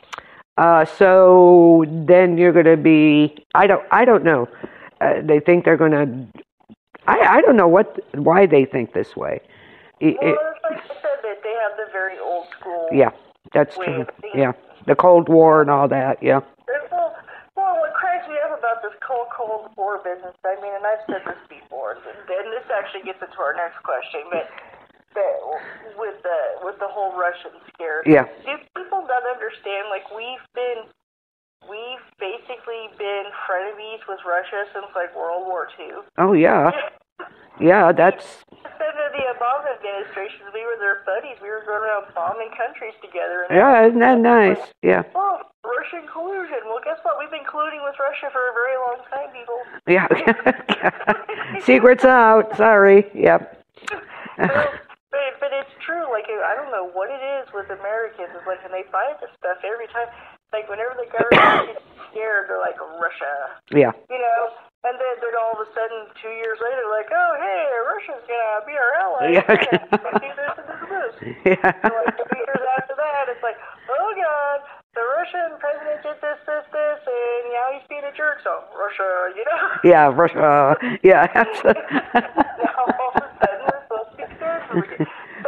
So then you're going to be, I don't know. They think they're going to, I don't know why they think this way. It's like I said, that they have the very old school. Yeah, that's true. Yeah, the Cold War and all that. Yeah. Well, what cracks me up about this Cold War business, and I've said this before, and this actually gets into our next question, but with the whole Russian scare. Yeah. Do people not understand? Like, we've basically been frenemies with Russia since like World War II. Oh yeah. Yeah, that's. Under the Obama administration, we were their buddies. We were going around bombing countries together. And yeah, isn't that nice? Yeah. Oh, Russian collusion. Well, guess what? We've been colluding with Russia for a very long time, people. Yeah. Secret's out. Sorry. Yep. But it's true. Like, I don't know what it is with Americans. It's like, and they buy this stuff every time. Like, whenever the government scared. They're like, Russia. Yeah. You know? And then all of a sudden, 2 years later, like, oh, hey, Russia's going to be our ally. Yeah. Do this and this. Yeah. So, like, 2 years after that, it's like, oh, God, the Russian president did this, and now he's being a jerk, so Russia, you know? Yeah, Russia. Yeah. Now, all of a sudden, we're supposed to be scared for it. So,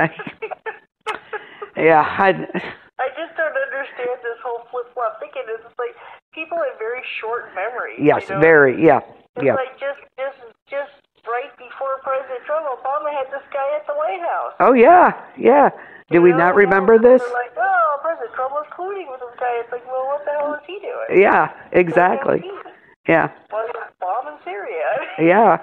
Yeah. I just don't understand this whole flip-flop thinking. It's just like people have very short memories. Yes, you know? very. Yeah. It's Yeah. like just right before President Trump, Obama had this guy at the White House. Oh, yeah. Yeah. Do we not remember this? They're like, oh, President Trump was colluding with this guy. It's like, well, what the hell is he doing? Yeah, exactly. Yeah. Well, he's bombing Syria. Yeah.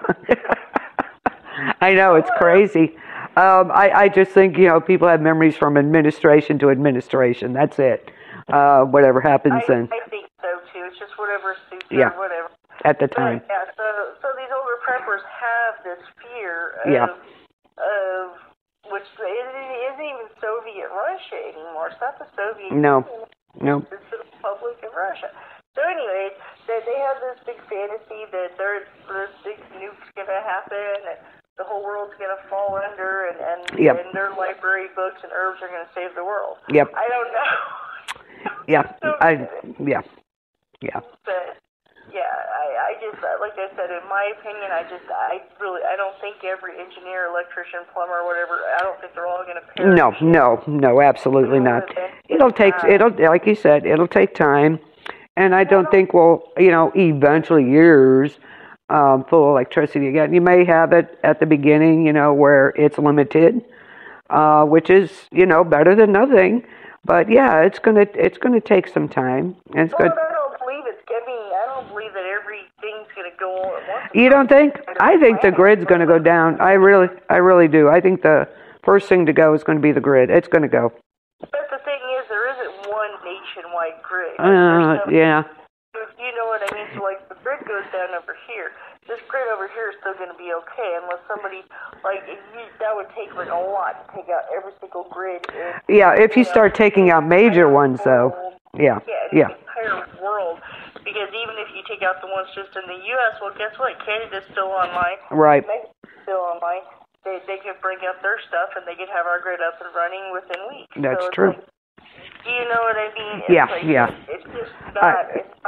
I know, it's crazy. I just think, people have memories from administration to administration. That's it. Whatever happens then. I think so, too. It's just whatever suits Yeah. or whatever. At the time. But, yeah, so these older preppers have this fear Yeah. of which it isn't even Soviet Russia anymore. It's not the Soviet No. Union. No. It's the Republic of Russia. So anyway, they have this big fantasy that this big nuke's going to happen and the whole world's going to fall under and Yep. their library books and herbs are going to save the world. Yep. I don't know. Yeah. So, Yeah. But yeah, I just like I said, in my opinion, I don't think every engineer, electrician, plumber, whatever, I don't think they're all going to perish. No, absolutely not. It'll like you said, it'll take time, and I don't think we'll, eventually years full electricity again. You may have it at the beginning, where it's limited, which is, better than nothing. But yeah, it's gonna take some time, and it's good. I don't believe it's. I don't believe that everything's going to go all at once. You don't think? I think the grid's going to go down. I really do. I think the first thing to go is going to be the grid. It's going to go. But the thing is, there isn't one nationwide grid. Yeah. You know what I mean? So, like, the grid goes down over here. This grid over here is still going to be okay unless somebody, that would take, a lot to take out every single grid. Yeah, if you start taking out major ones, though. Yeah. The entire world. Because even if you take out the ones just in the U.S., well, guess what? Canada's still online. Right. Mexico's still online. They could bring up their stuff and they could have our grid up and running within weeks. That's so true. You know what I mean? Yeah. It's just not.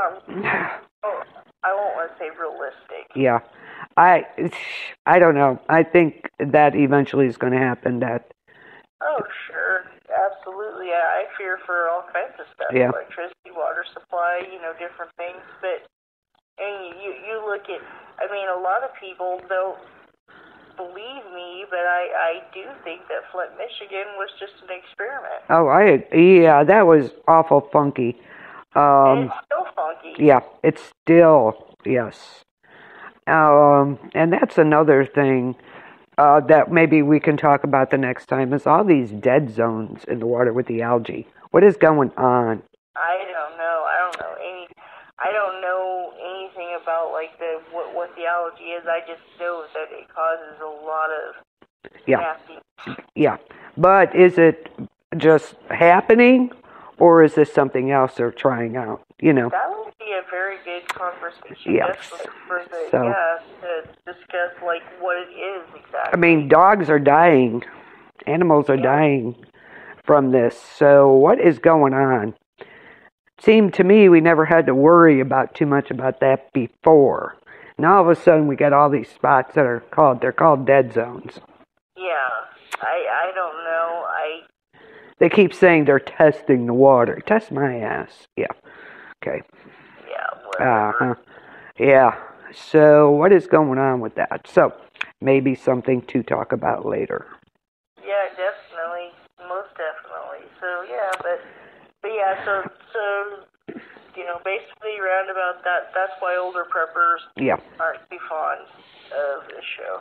I won't want to say realistic. Yeah. I don't know. I think that eventually is going to happen. Oh, sure. Absolutely. I fear for all kinds of stuff. Yeah. Electricity, water supply, different things. But, and you look at, a lot of people don't believe me, but I do think that Flint, Michigan was just an experiment. Oh, that was awful funky. And it's still funky. Yeah, it's still, yes. And that's another thing that maybe we can talk about the next time is all these dead zones in the water with the algae. What is going on? I don't know. I don't know anything about what the algae is. I just know that it causes a lot of nasty. Yeah. But is it just happening, or is this something else they're trying out? That would be a very good conversation. Yes. To discuss what it is exactly. Dogs are dying. Animals are dying from this. So what is going on? Seemed to me we never had to worry about too much about that before. Now all of a sudden we got all these spots that are called dead zones. Yeah. I don't know. They keep saying they're testing the water. Test my ass. Yeah. Okay. Yeah, whatever. Yeah. So what is going on with that? So maybe something to talk about later. Yeah, definitely. Most definitely. So yeah, but yeah, so basically roundabout that's why older preppers aren't too fond of this show.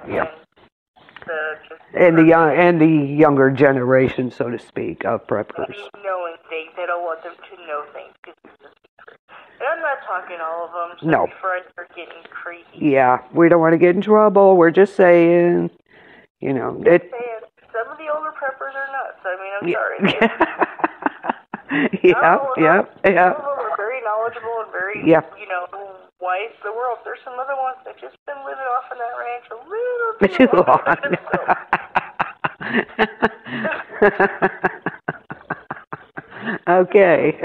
And the younger generation, so to speak, of preppers. Knowing things, they don't want them to know things. And I'm not talking all of them. So No. Before I start getting crazy. Yeah, we don't want to get in trouble. We're just saying, Some of the older preppers are nuts. I'm sorry. Yeah. Some of them are very knowledgeable knowledgeable and very, Yeah. wise to the world. There's some other ones that just been living off in that ranch a little Too long. Okay.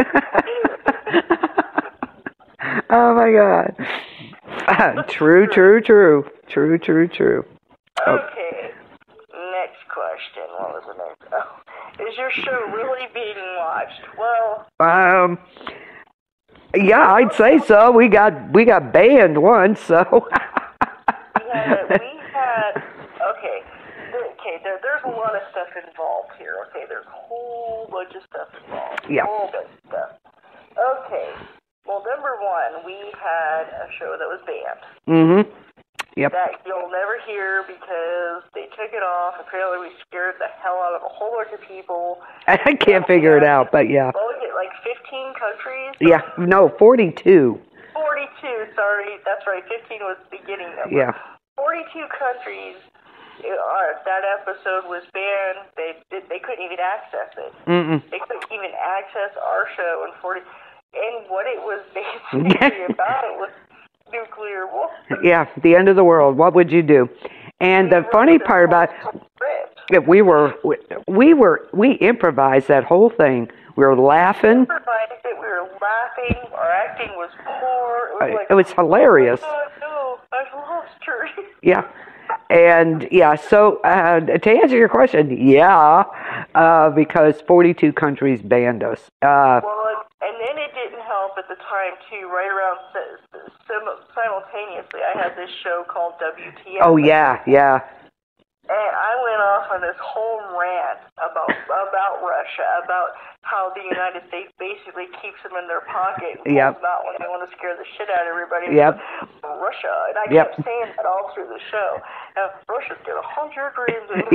Oh my God. True. Okay. Next question. What was the next? Oh, is your show really being watched? Well. Yeah, I'd say so. We got banned once, so. There's a lot of stuff involved here. Okay, there's a whole bunch of stuff involved. Yeah. A whole bunch of stuff. Okay. Well, number one, we had a show that was banned. Mm-hmm. Yep. That you'll never hear because they took it off. Apparently, we scared the hell out of a whole bunch of people. I can't figure it out, but yeah. What was it, like 15 countries? Yeah, no, 42. 42, sorry. That's right, 15 was the beginning number. Yeah. 42 countries, that episode was banned. They couldn't even access it. Mm-mm. They couldn't even access our show in 40. And what it was basically about was nuclear war. Yeah, the end of the world. What would you do? And the funny part about it, we improvised that whole thing. We were laughing. We were laughing. Our acting was poor. It was hilarious. Oh no, I've lost her. Yeah. And yeah, so to answer your question, yeah, because 42 countries banned us. And then it didn't help at the time too. Right around simultaneously, I had this show called WTF. Oh yeah. And I went off on this whole rant about Russia, about how the United States basically keeps them in their pocket and pulls them out when they want to scare the shit out of everybody. Yep. Russia, and I kept saying that all through the show. Now, Russia's got 100 grams of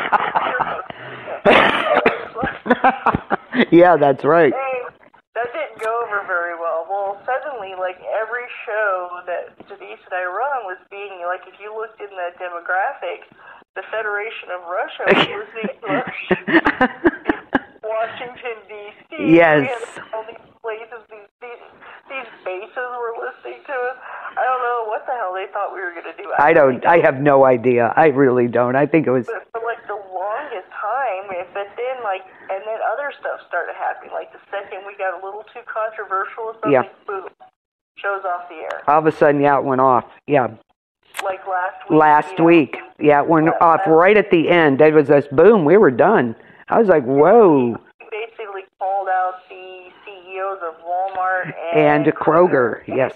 Yeah, that's right. And that didn't go over very well. Well, suddenly, like every show that Denise and I run was being like, if you looked in the demographics, the Federation of Russia was listening to us. Washington, D.C. Yes. We had all these places, these bases were listening to us. I don't know what the hell they thought we were going to do. I have no idea. I really don't. I think it was... But for like the longest time, but then and then other stuff started happening. Like the second we got a little too controversial or something, boom, show's off the air. All of a sudden, it went off. Yeah. Like last week. Last week. Yeah, it went off right at the end. It was this boom, we were done. I was like, whoa. We basically called out the CEOs of Walmart and Kroger, yes.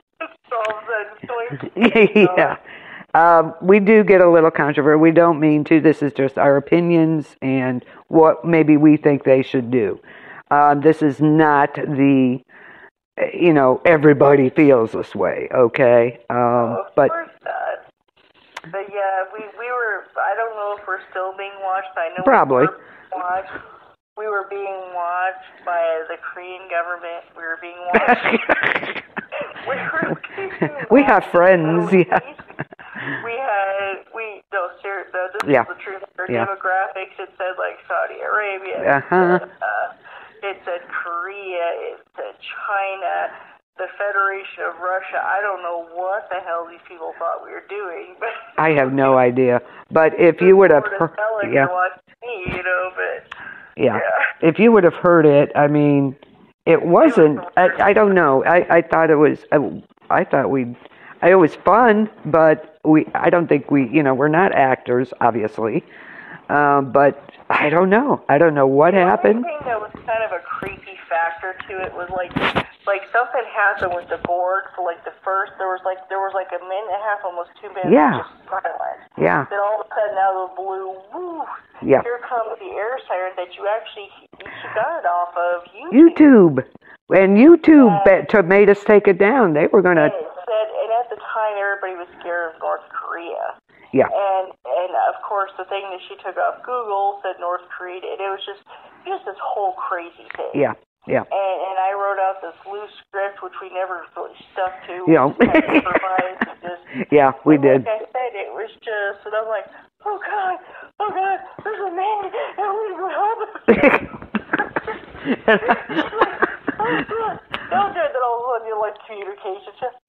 Yeah. We do get a little controversial. We don't mean to. This is just our opinions and what maybe we think they should do. This is not the, everybody feels this way, okay? Of course not. But yeah, we were, I don't know if we're still being watched. I know probably. We were being watched by the Korean government. We were being watched. We have friends, yeah. This is the truth. Our demographics, it said like Saudi Arabia. It said Korea. It said China. The Federation of Russia. I don't know what the hell these people thought we were doing. But I have no idea. But if you would have heard, if you would have heard it, I mean, it wasn't. I don't know. I thought it was. It was fun, but I don't think we're not actors, obviously. But I don't know. I don't know what happened. The thing that was kind of a creepy factor to it was like something happened with the board for like the first. There was like a minute and a half, almost 2 minutes. Yeah. Of just silence. Yeah. Then all of a sudden, out of the blue, woo! Yeah. Here comes the air siren that you got it off of YouTube. And YouTube made us take it down. They were gonna. And at the time, everybody was scared of North Korea. Yeah. And of course, the thing that she took off Google said North Korea, and it was just this whole crazy thing. Yeah. Yeah. And I wrote out this loose script, which we never really stuck to. Yeah. Yeah, we did. Like I said, it was just, and I'm like, oh God, there's a man, and we would help him. Then a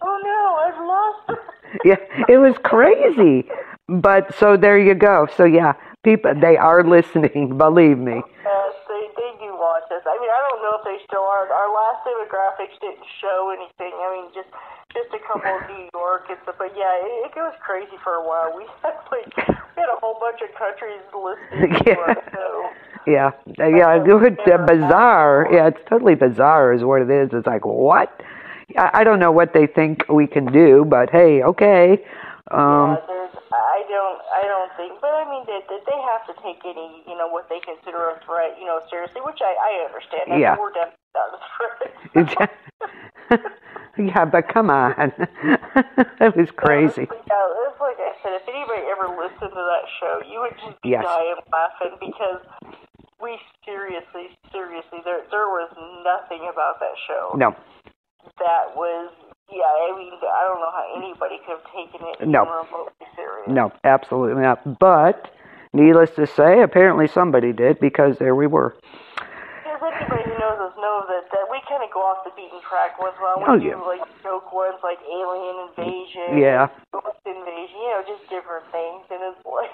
Oh no, I've lost her. Yeah, it was crazy. But so there you go. So yeah, people, they are listening, believe me. Yes, they do watch us. I mean, I don't know if they still are. Our last demographics didn't show anything. I mean, just a couple of New York and stuff. But yeah, it was crazy for a while. We had a whole bunch of countries listening to us. So. Yeah, it's bizarre. Yeah, it's totally bizarre is what it is. It's like, what? I don't know what they think we can do, but hey, okay. I don't think, but I mean, they have to take any, what they consider a threat, seriously, which I understand. I mean, we're definitely not a threat. Yeah, but come on. That was crazy. It's like I said, if anybody ever listened to that show, you would just be dying laughing because we seriously, there was nothing about that show. No. That was, I mean, I don't know how anybody could have taken it even remotely serious. No, absolutely not. But, needless to say, apparently somebody did because there we were. Because anybody who knows us knows that we kind of go off the beaten track once in a while. We do, like, joke ones like alien invasion, ghost invasion, just different things. And it's like,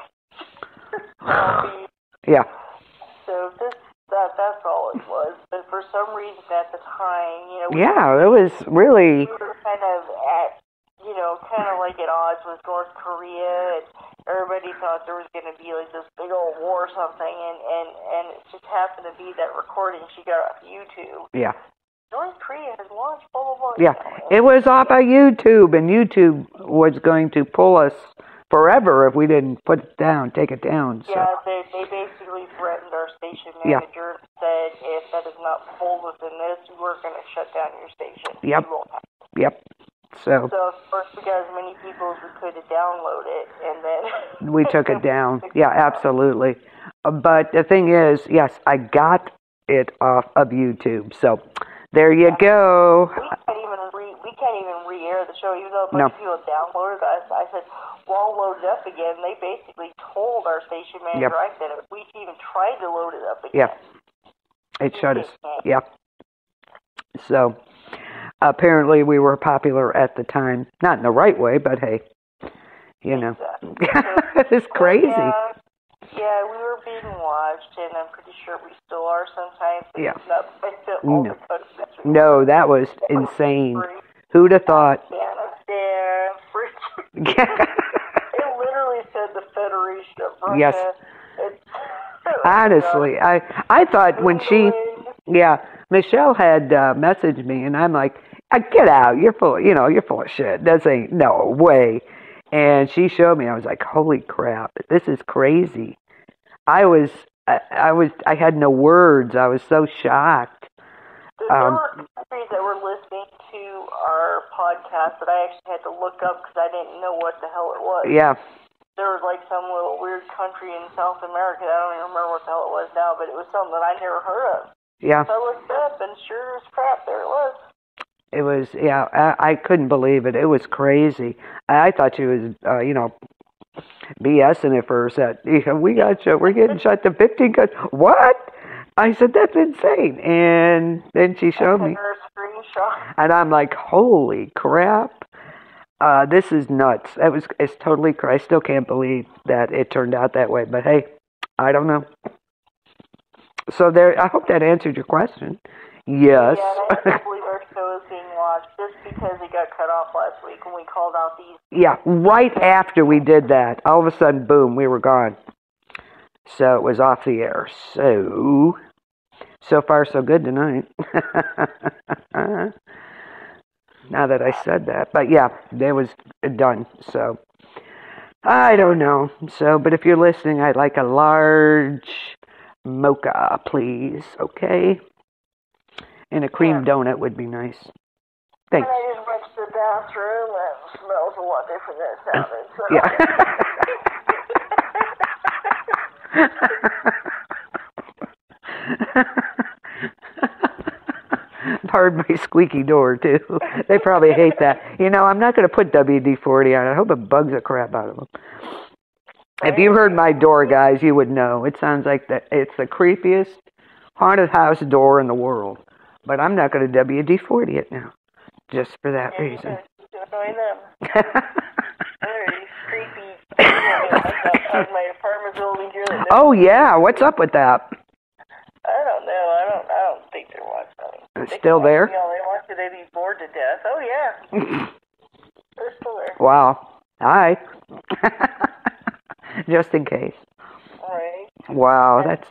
yeah. So that's all it was. But for some reason at the time, it was really. We were kind of at, like at odds with North Korea, and everybody thought there was going to be like this big old war or something, and it just happened to be that recording she got off YouTube. Yeah. North Korea has launched blah blah blah. Yeah, it was off of YouTube, and YouTube was going to pull us forever if we didn't put it down, take it down. So. Yeah, they basically threatened our station manager and said, if that is not pulled within this, we're going to shut down your station. Yep. So of course, we got as many people as we could to download it, and then we took it down. Yeah, absolutely. But the thing is, yes, I got it off of YouTube. So there you go. We can't even re-air the show, even though a bunch of people downloaded it. I said, well, I'll load it up again. They basically told our station manager, I said, if we even tried to load it up again. Yeah, it showed us. Yeah. So apparently we were popular at the time. Not in the right way, but hey, Exactly. It was crazy. Yeah, we were being watched, and I'm pretty sure we still are sometimes. It's not like all the countries. No, that was insane. Who'd have thought? Afghanistan, it literally said the Federation of Russia. Yes. Honestly, I thought when Michelle had messaged me, and I'm like, get out, you're full of shit. This ain't, no way. And she showed me, I was like, holy crap, this is crazy. I had no words. I was so shocked. There were countries that were listening to our podcast that I actually had to look up because I didn't know what the hell it was. Yeah. There was like some little weird country in South America. I don't even remember what the hell it was now, but it was something that I never heard of. Yeah. So I looked up, and sure as crap, there it was. It was, I couldn't believe it. It was crazy. I thought she was, BSing it for a set. We got shut. We're getting shut to 15 countries. What? I said, that's insane. And then she showed me. And I'm like, holy crap. This is nuts. It's totally crazy. I still can't believe that it turned out that way. But hey, I don't know. So I hope that answered your question. Yes. Yeah, and I can't believe our show is being watched just because it got cut off last week when we called out these. Yeah, right after we did that, all of a sudden, boom, we were gone. So it was off the air. So far, so good tonight. Now that I said that. But yeah, it was done. So I don't know. So, but if you're listening, I'd like a large mocha, please. Okay? And a cream donut would be nice. Thanks. And I just went to the bathroom, and it smells a lot different than it sounded. So. Yeah. Pardon my squeaky door, too. They probably hate that. I'm not going to put WD-40 on it. I hope it bugs the crap out of them. If you heard my door, guys, you would know. It sounds like it's the creepiest haunted house door in the world. But I'm not going to WD-40 it now, just for that reason. You to annoy them. There are these creepy people outside my apartment building here. That Oh, yeah. What's up with that? I don't know. I don't think they're watching. It's They still can watch there? me all they want to. They'd be bored to death. Oh, yeah. They're still there. Wow. Hi. Just in case. Right. Wow, that's...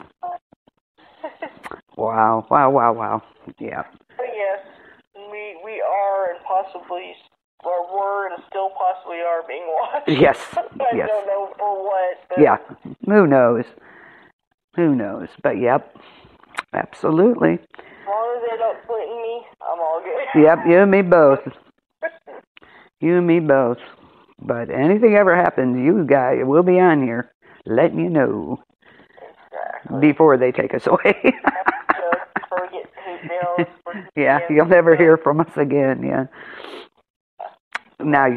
Wow. Yeah. But yes, we are and possibly, or were and still possibly are being watched. Yes. I Yes. don't know for what. But Yeah. Who knows? Who knows? But, yep. Absolutely. as long as they don't Clinton me, I'm all good. Yep, you and me both. You and me both. But anything ever happens, you guys will be on here letting you know Exactly. before they take us away. Before we get hate mail. Yeah, you'll never hear from us again, yeah. Now,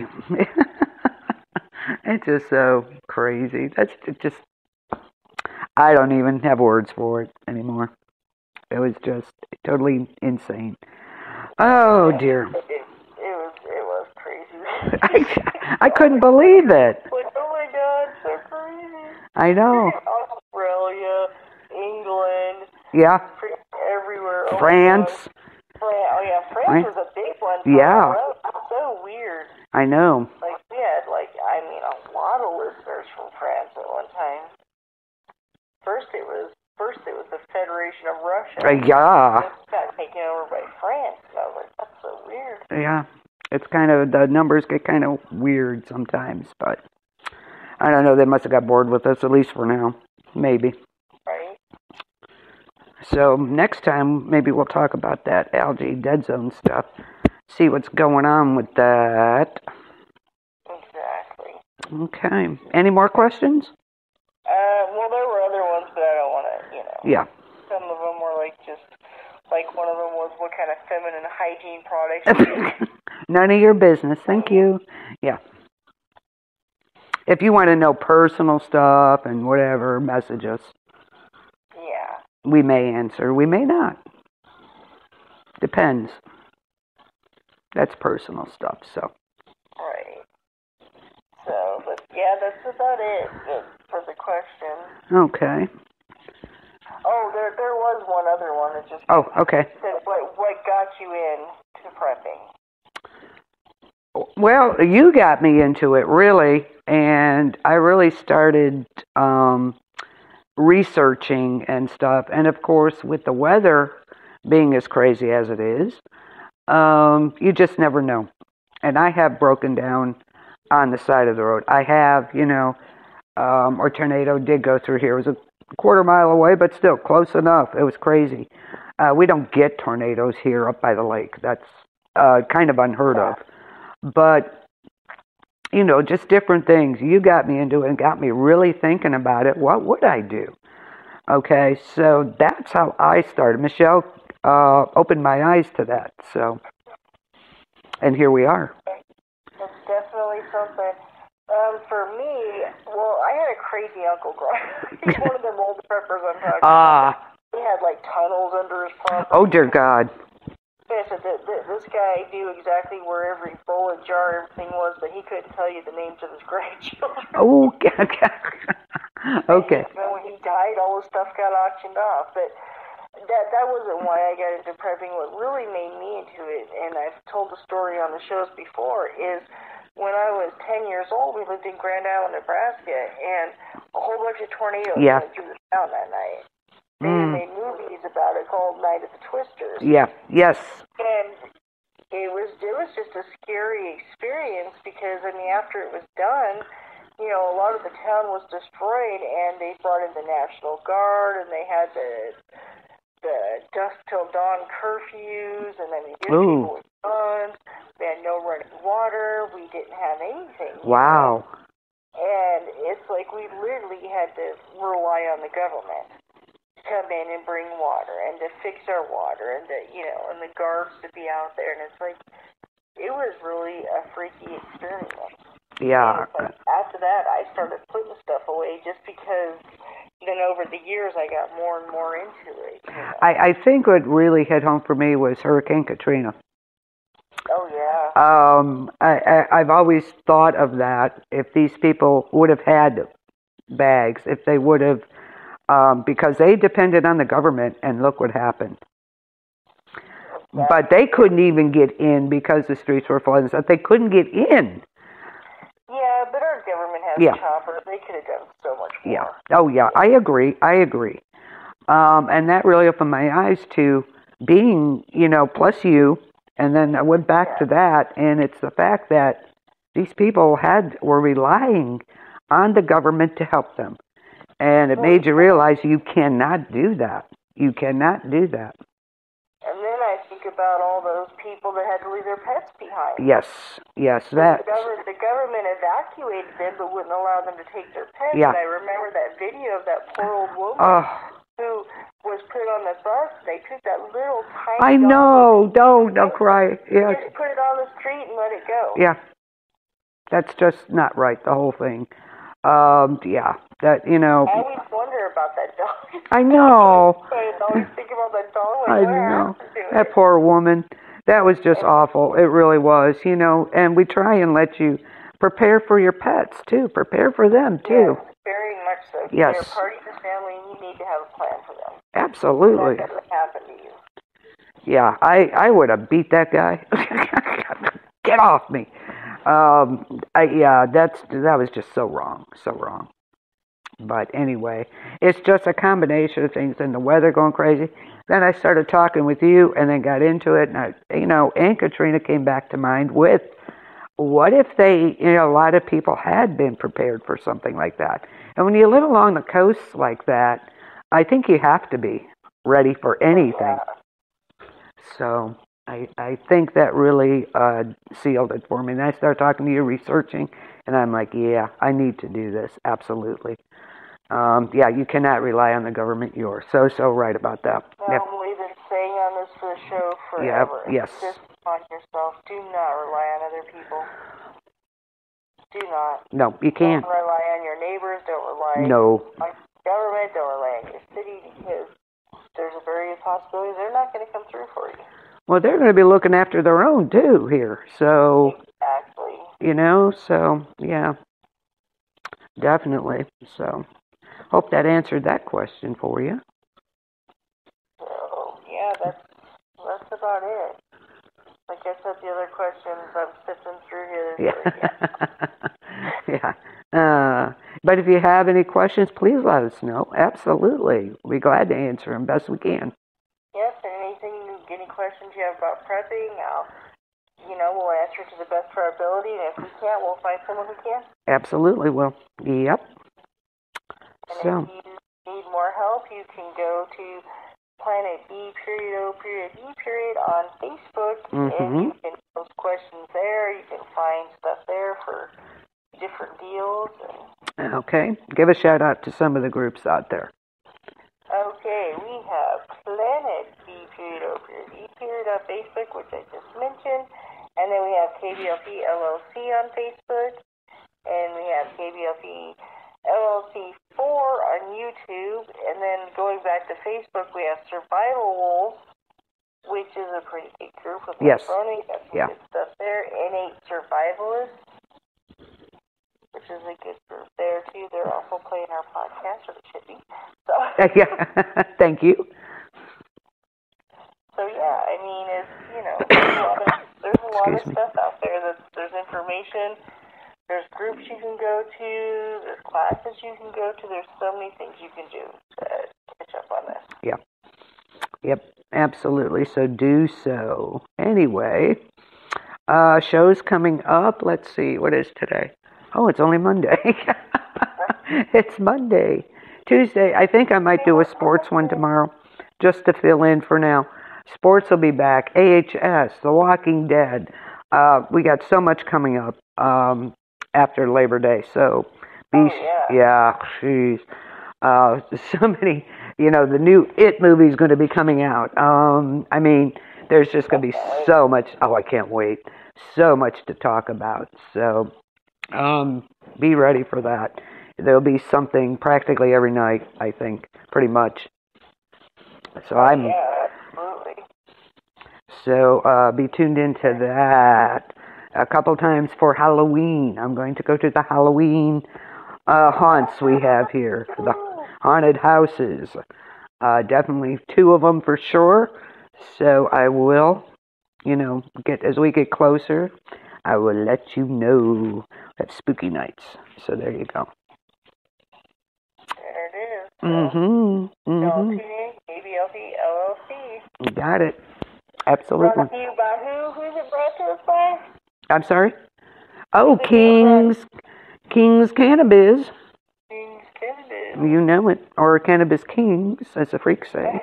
it's just so crazy. That's just, I don't even have words for it anymore. It was just totally insane. Oh, dear. It was crazy. I couldn't believe it. Like, oh my God, so crazy. I know. Australia, England, Yeah. everywhere. France. Oh yeah, France was a big one. Yeah. So weird. I know. Like we had a lot of listeners from France at one time. First it was the Federation of Russia. Yeah. It got taken over by France. And I was like, that's so weird. Yeah. It's kind of, the numbers get kind of weird sometimes, but I don't know. They must have got bored with us, at least for now. Maybe. Right? So next time, maybe we'll talk about that algae dead zone stuff. See what's going on with that. Exactly. Okay. Any more questions? Well, there were other ones, but I don't want to, Yeah. Some of them were like one of them was what kind of feminine hygiene products. None of your business. Thank you. Yeah. If you want to know personal stuff and whatever, message us. Yeah. We may answer. We may not. Depends. That's personal stuff, so. Right. So, but yeah, that's about it for the question. Okay. Oh, there was one other one that just Oh, okay. said what got you into prepping? Well, you got me into it, really, and I really started researching and stuff. And, of course, with the weather being as crazy as it is, you just never know. And I have broken down on the side of the road. I have, our tornado did go through here. It was a quarter mile away, but still close enough. It was crazy. We don't get tornadoes here up by the lake. That's kind of unheard of. But, just different things. You got me into it and got me really thinking about it. What would I do? Okay, so that's how I started. Michelle opened my eyes to that. So, and here we are. It's definitely something. For me, well, I had a crazy uncle growing up. He's one of them old preppers I'm talking about. He had tunnels under his property. Oh, dear God. Yeah, so this guy knew exactly where every bowl and jar everything was, but he couldn't tell you the names of his grandchildren. Oh, okay. And when he died, all his stuff got auctioned off. But that wasn't why I got into prepping. What really made me into it, and I've told the story on the shows before, is when I was 10 years old, we lived in Grand Island, Nebraska, and a whole bunch of tornadoes went through the town that night. They made movies about it called Night of the Twisters. Yeah, yes. And it was just a scary experience because, after it was done, a lot of the town was destroyed, and they brought in the National Guard, and they had the dusk till dawn curfews, and then they did people with guns. We had no running water. We didn't have anything. Wow. And it's like we literally had to rely on the government to come in and bring water and to fix our water and and the guards to be out there. And it's like, it was really a freaky experience. Yeah. And after that, I started putting stuff away just because then over the years I got more and more into it. I think what really hit home for me was Hurricane Katrina. Oh, yeah. I've always thought of that. If these people would have had bags, if they would have, because they depended on the government, and look what happened. But they couldn't even get in because the streets were flooded and stuff. They couldn't get in. Yeah, but our government has a chopper. They could have done so much more. Yeah. Oh, yeah. I agree. And that really opened my eyes to being, plus you. And then I went back to that, and it's the fact that these people were relying on the government to help them. And it made you realize you cannot do that. You cannot do that. And then I think about all those people that had to leave their pets behind. Yes, that. The government evacuated them, but wouldn't allow them to take their pets. Yeah. And I remember that video of that poor old woman who was put on the bus. They took that little tiny. I know. Don't cry. Yes. Just put it on the street and let it go. Yeah, that's just not right. The whole thing. That I always wonder about that dog. I know. I always think about that dog. I know. That poor woman. That was just awful. It really was. And we try and let you prepare for your pets too. Prepare for them too. Yes, very much so. Yes. They're part of your family, and you need to have a plan for them. Absolutely. That doesn't happen to you. Yeah, I would have beat that guy. Get off me. That was just so wrong. But anyway, it's just a combination of things, and the weather going crazy. Then I started talking with you, and then got into it, and Aunt Katrina came back to mind with, what if a lot of people had been prepared for something like that? And when you live along the coast like that, I think you have to be ready for anything. So I think that really sealed it for me. And I started talking to you, researching, and I'm like, yeah, I need to do this, absolutely. You cannot rely on the government. You're so right about that. Well, we've been saying on this for the show forever. Yes. Just on yourself. Do not rely on other people. Do not. No, you can't. Don't rely on your neighbors. Don't rely on government. Don't rely on your city, because there's a very possibility they're not going to come through for you. Well, they're going to be looking after their own too here. So exactly. So yeah, definitely. So hope that answered that question for you. So yeah, that's about it. Like I said, the other questions I'm sifting through here. Yeah. But if you have any questions, please let us know. Absolutely. We'll be glad to answer them best we can. Yes, and any questions you have about prepping, we'll answer to the best of our ability, and if we can't, we'll find someone who can. Absolutely will. Yep. And if you need more help, you can go to Planet B.O.B. on Facebook, and you can post questions there. You can find stuff there for different deals. Okay. Give a shout out to some of the groups out there. Okay, we have Planet B.O.B. on Facebook, which I just mentioned, and then we have KBLP LLC on Facebook, and we have KBLP LLC 4 on YouTube, and then going back to Facebook, we have Survival Wolves, which is a pretty big group with Brony. Got some good stuff there. N8 Survivalists, which is a good group there too. They're also playing our podcast, or they should be. So yeah, thank you. So yeah, I mean, there's a lot of stuff out there. There's information. There's groups you can go to. There's classes you can go to. There's so many things you can do to catch up on this. Yep, absolutely. So do so. Anyway, shows coming up. Let's see, what is today? Oh, it's only Monday. It's Monday. Tuesday, I think I might do a sports one tomorrow, just to fill in for now. Sports will be back. AHS, The Walking Dead. We got so much coming up after Labor Day. So, jeez. So many, the new It movie is going to be coming out. I mean, there's just going to be so much. Oh, I can't wait. So much to talk about. So, be ready for that. There'll be something practically every night, I think, pretty much. So absolutely. So be tuned into that. a couple times for Halloween. I'm going to go to the Halloween haunts we have here, the haunted houses. Definitely 2 of them for sure. So I will, as we get closer, I will let you know. Have spooky nights. So there you go. There it is. Mm-hmm. KBLT LLC. You got it. Absolutely. Brought to you by who? Who's it brought to us by? I'm sorry? Oh, King's Cannabiz. King's Cannabiz. You know it. Or Cannabis Kings, as the freaks say.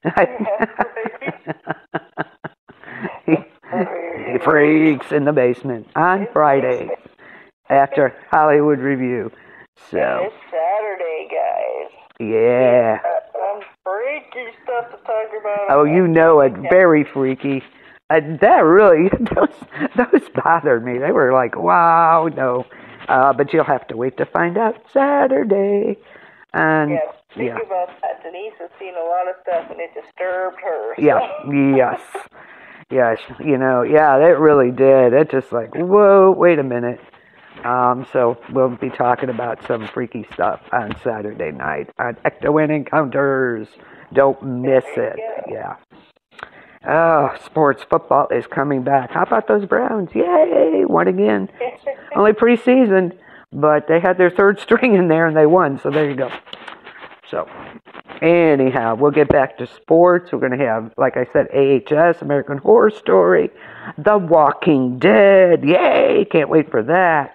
He freaks in the basement on Friday after Hollywood Review. So it's Saturday, guys. Yeah. Some freaky stuff to talk about. Oh, you know it. Very freaky. That really, those bothered me. They were like, wow, no. But you'll have to wait to find out Saturday. And think about that. Denise has seen a lot of stuff, and it disturbed her. So. Yeah. Yes. It really did. It just like, whoa, wait a minute. So we'll be talking about some freaky stuff on Saturday night on Ecto-Win Encounters. Don't miss it. Yeah. Oh, sports football is coming back. How about those Browns? Yay! Won again. Only preseason, but they had their 3rd string in there and they won. So there you go. So anyhow, we'll get back to sports. We're going to have, like I said, AHS, American Horror Story, The Walking Dead. Yay! Can't wait for that.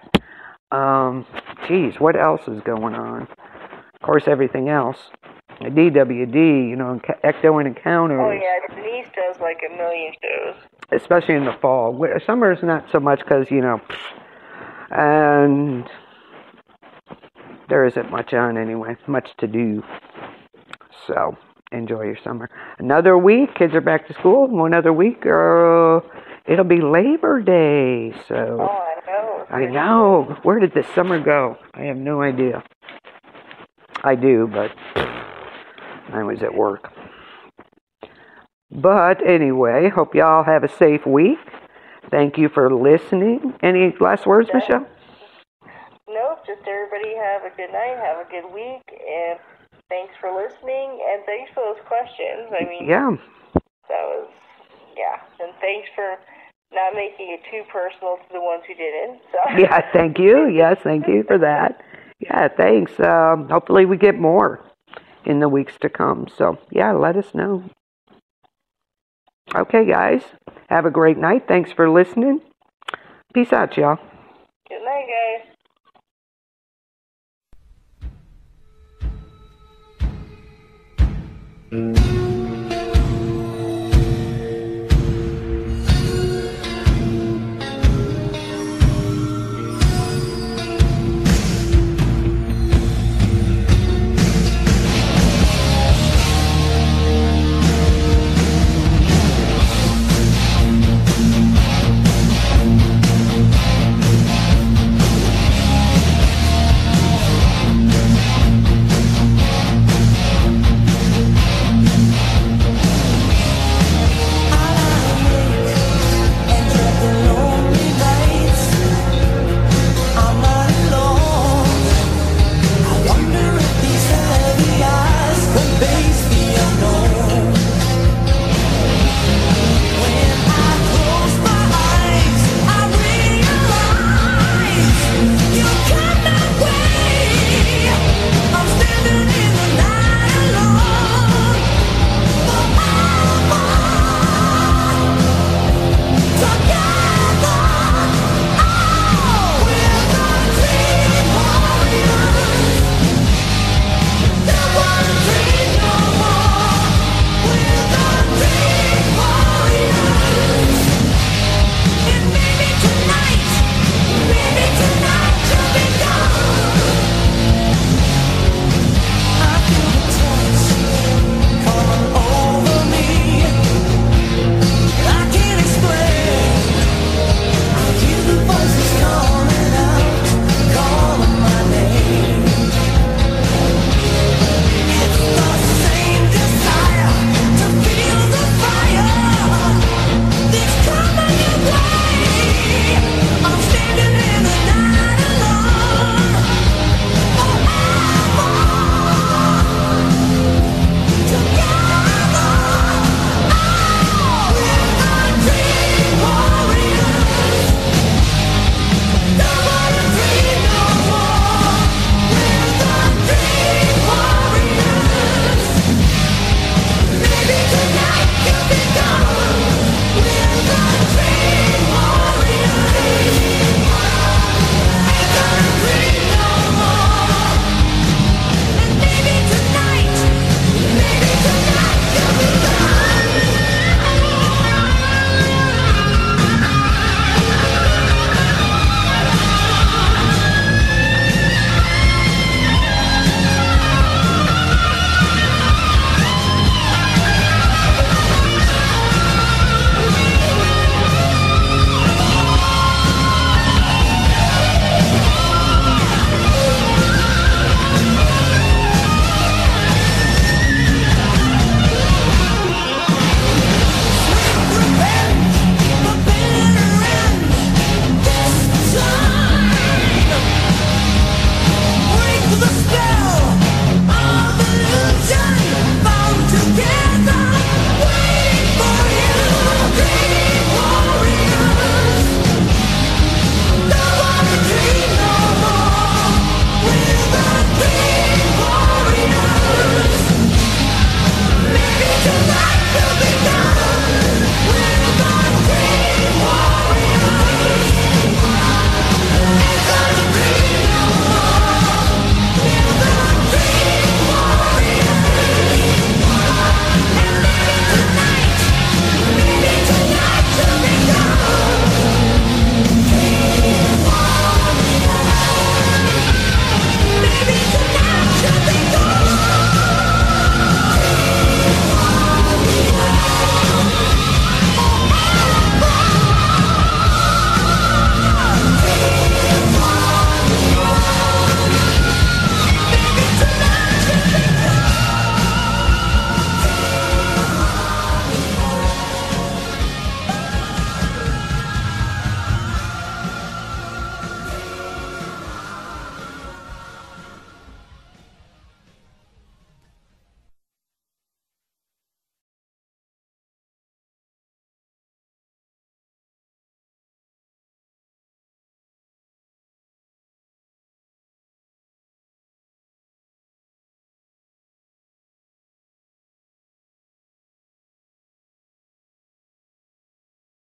What else is going on? Of course, everything else. DWD, Ecto-Win Encounters. Oh, yeah, Denise does like a million shows. Especially in the fall. Summer is not so much because, and there isn't much on anyway, much to do. So, enjoy your summer. Another week, kids are back to school. One other week, it'll be Labor Day. So, oh, I know. Where did this summer go? I have no idea. I do, but I was at work. But anyway, hope y'all have a safe week. Thank you for listening. Any last words, Michelle? No, just everybody have a good night, have a good week, and thanks for listening, and thanks for those questions. I mean, and thanks for not making it too personal to the ones who didn't. So. Yeah, thank you. Yes, thank you for that. Yeah, thanks. Hopefully we get more in the weeks to come. So, let us know. Okay, guys. Have a great night. Thanks for listening. Peace out, y'all. Good night, guys.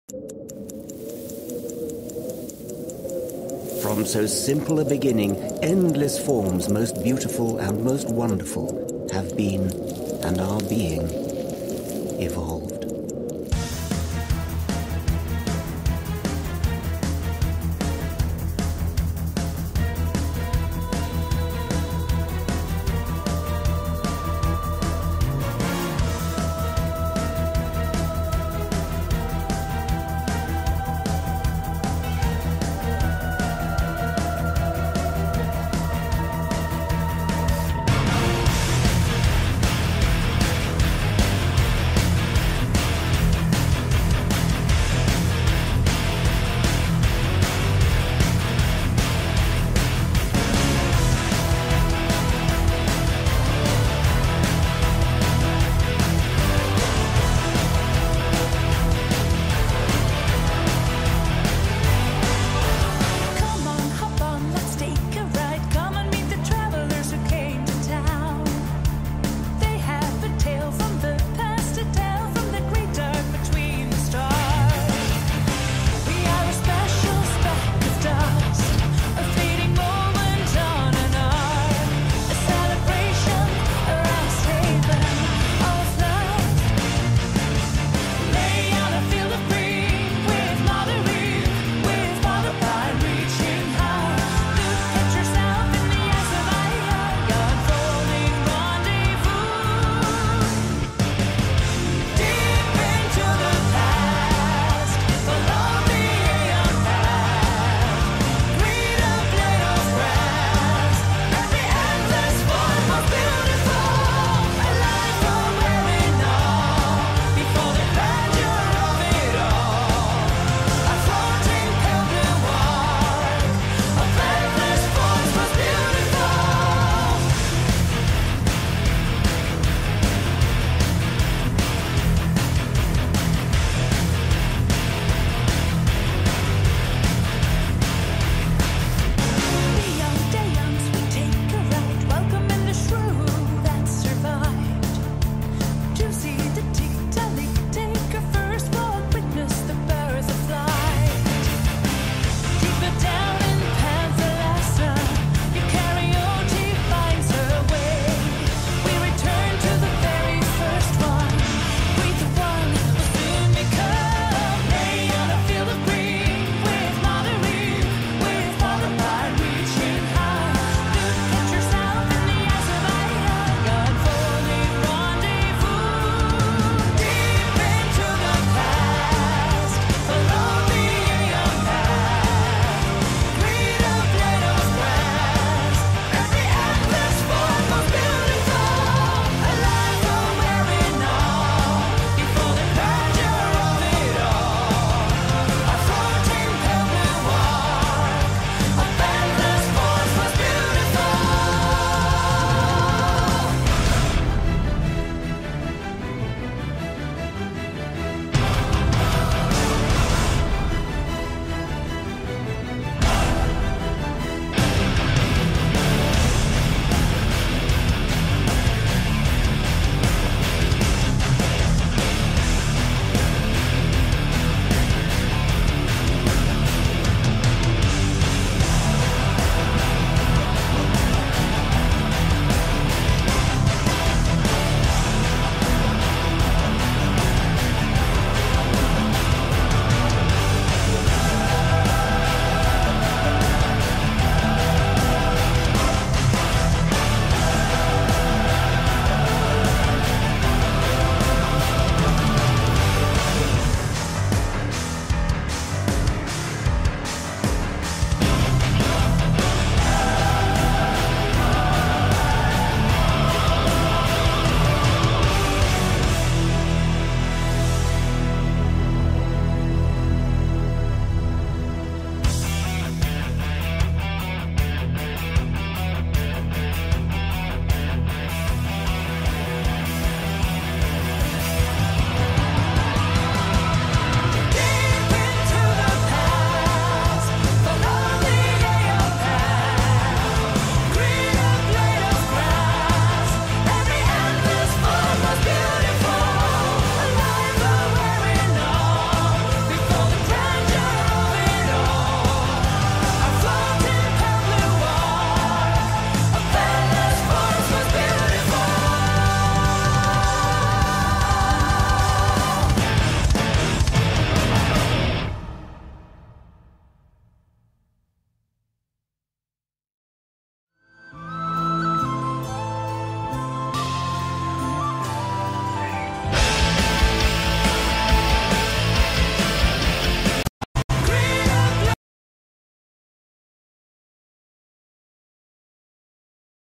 From so simple a beginning, endless forms, most beautiful and most wonderful, have been and are being evolved.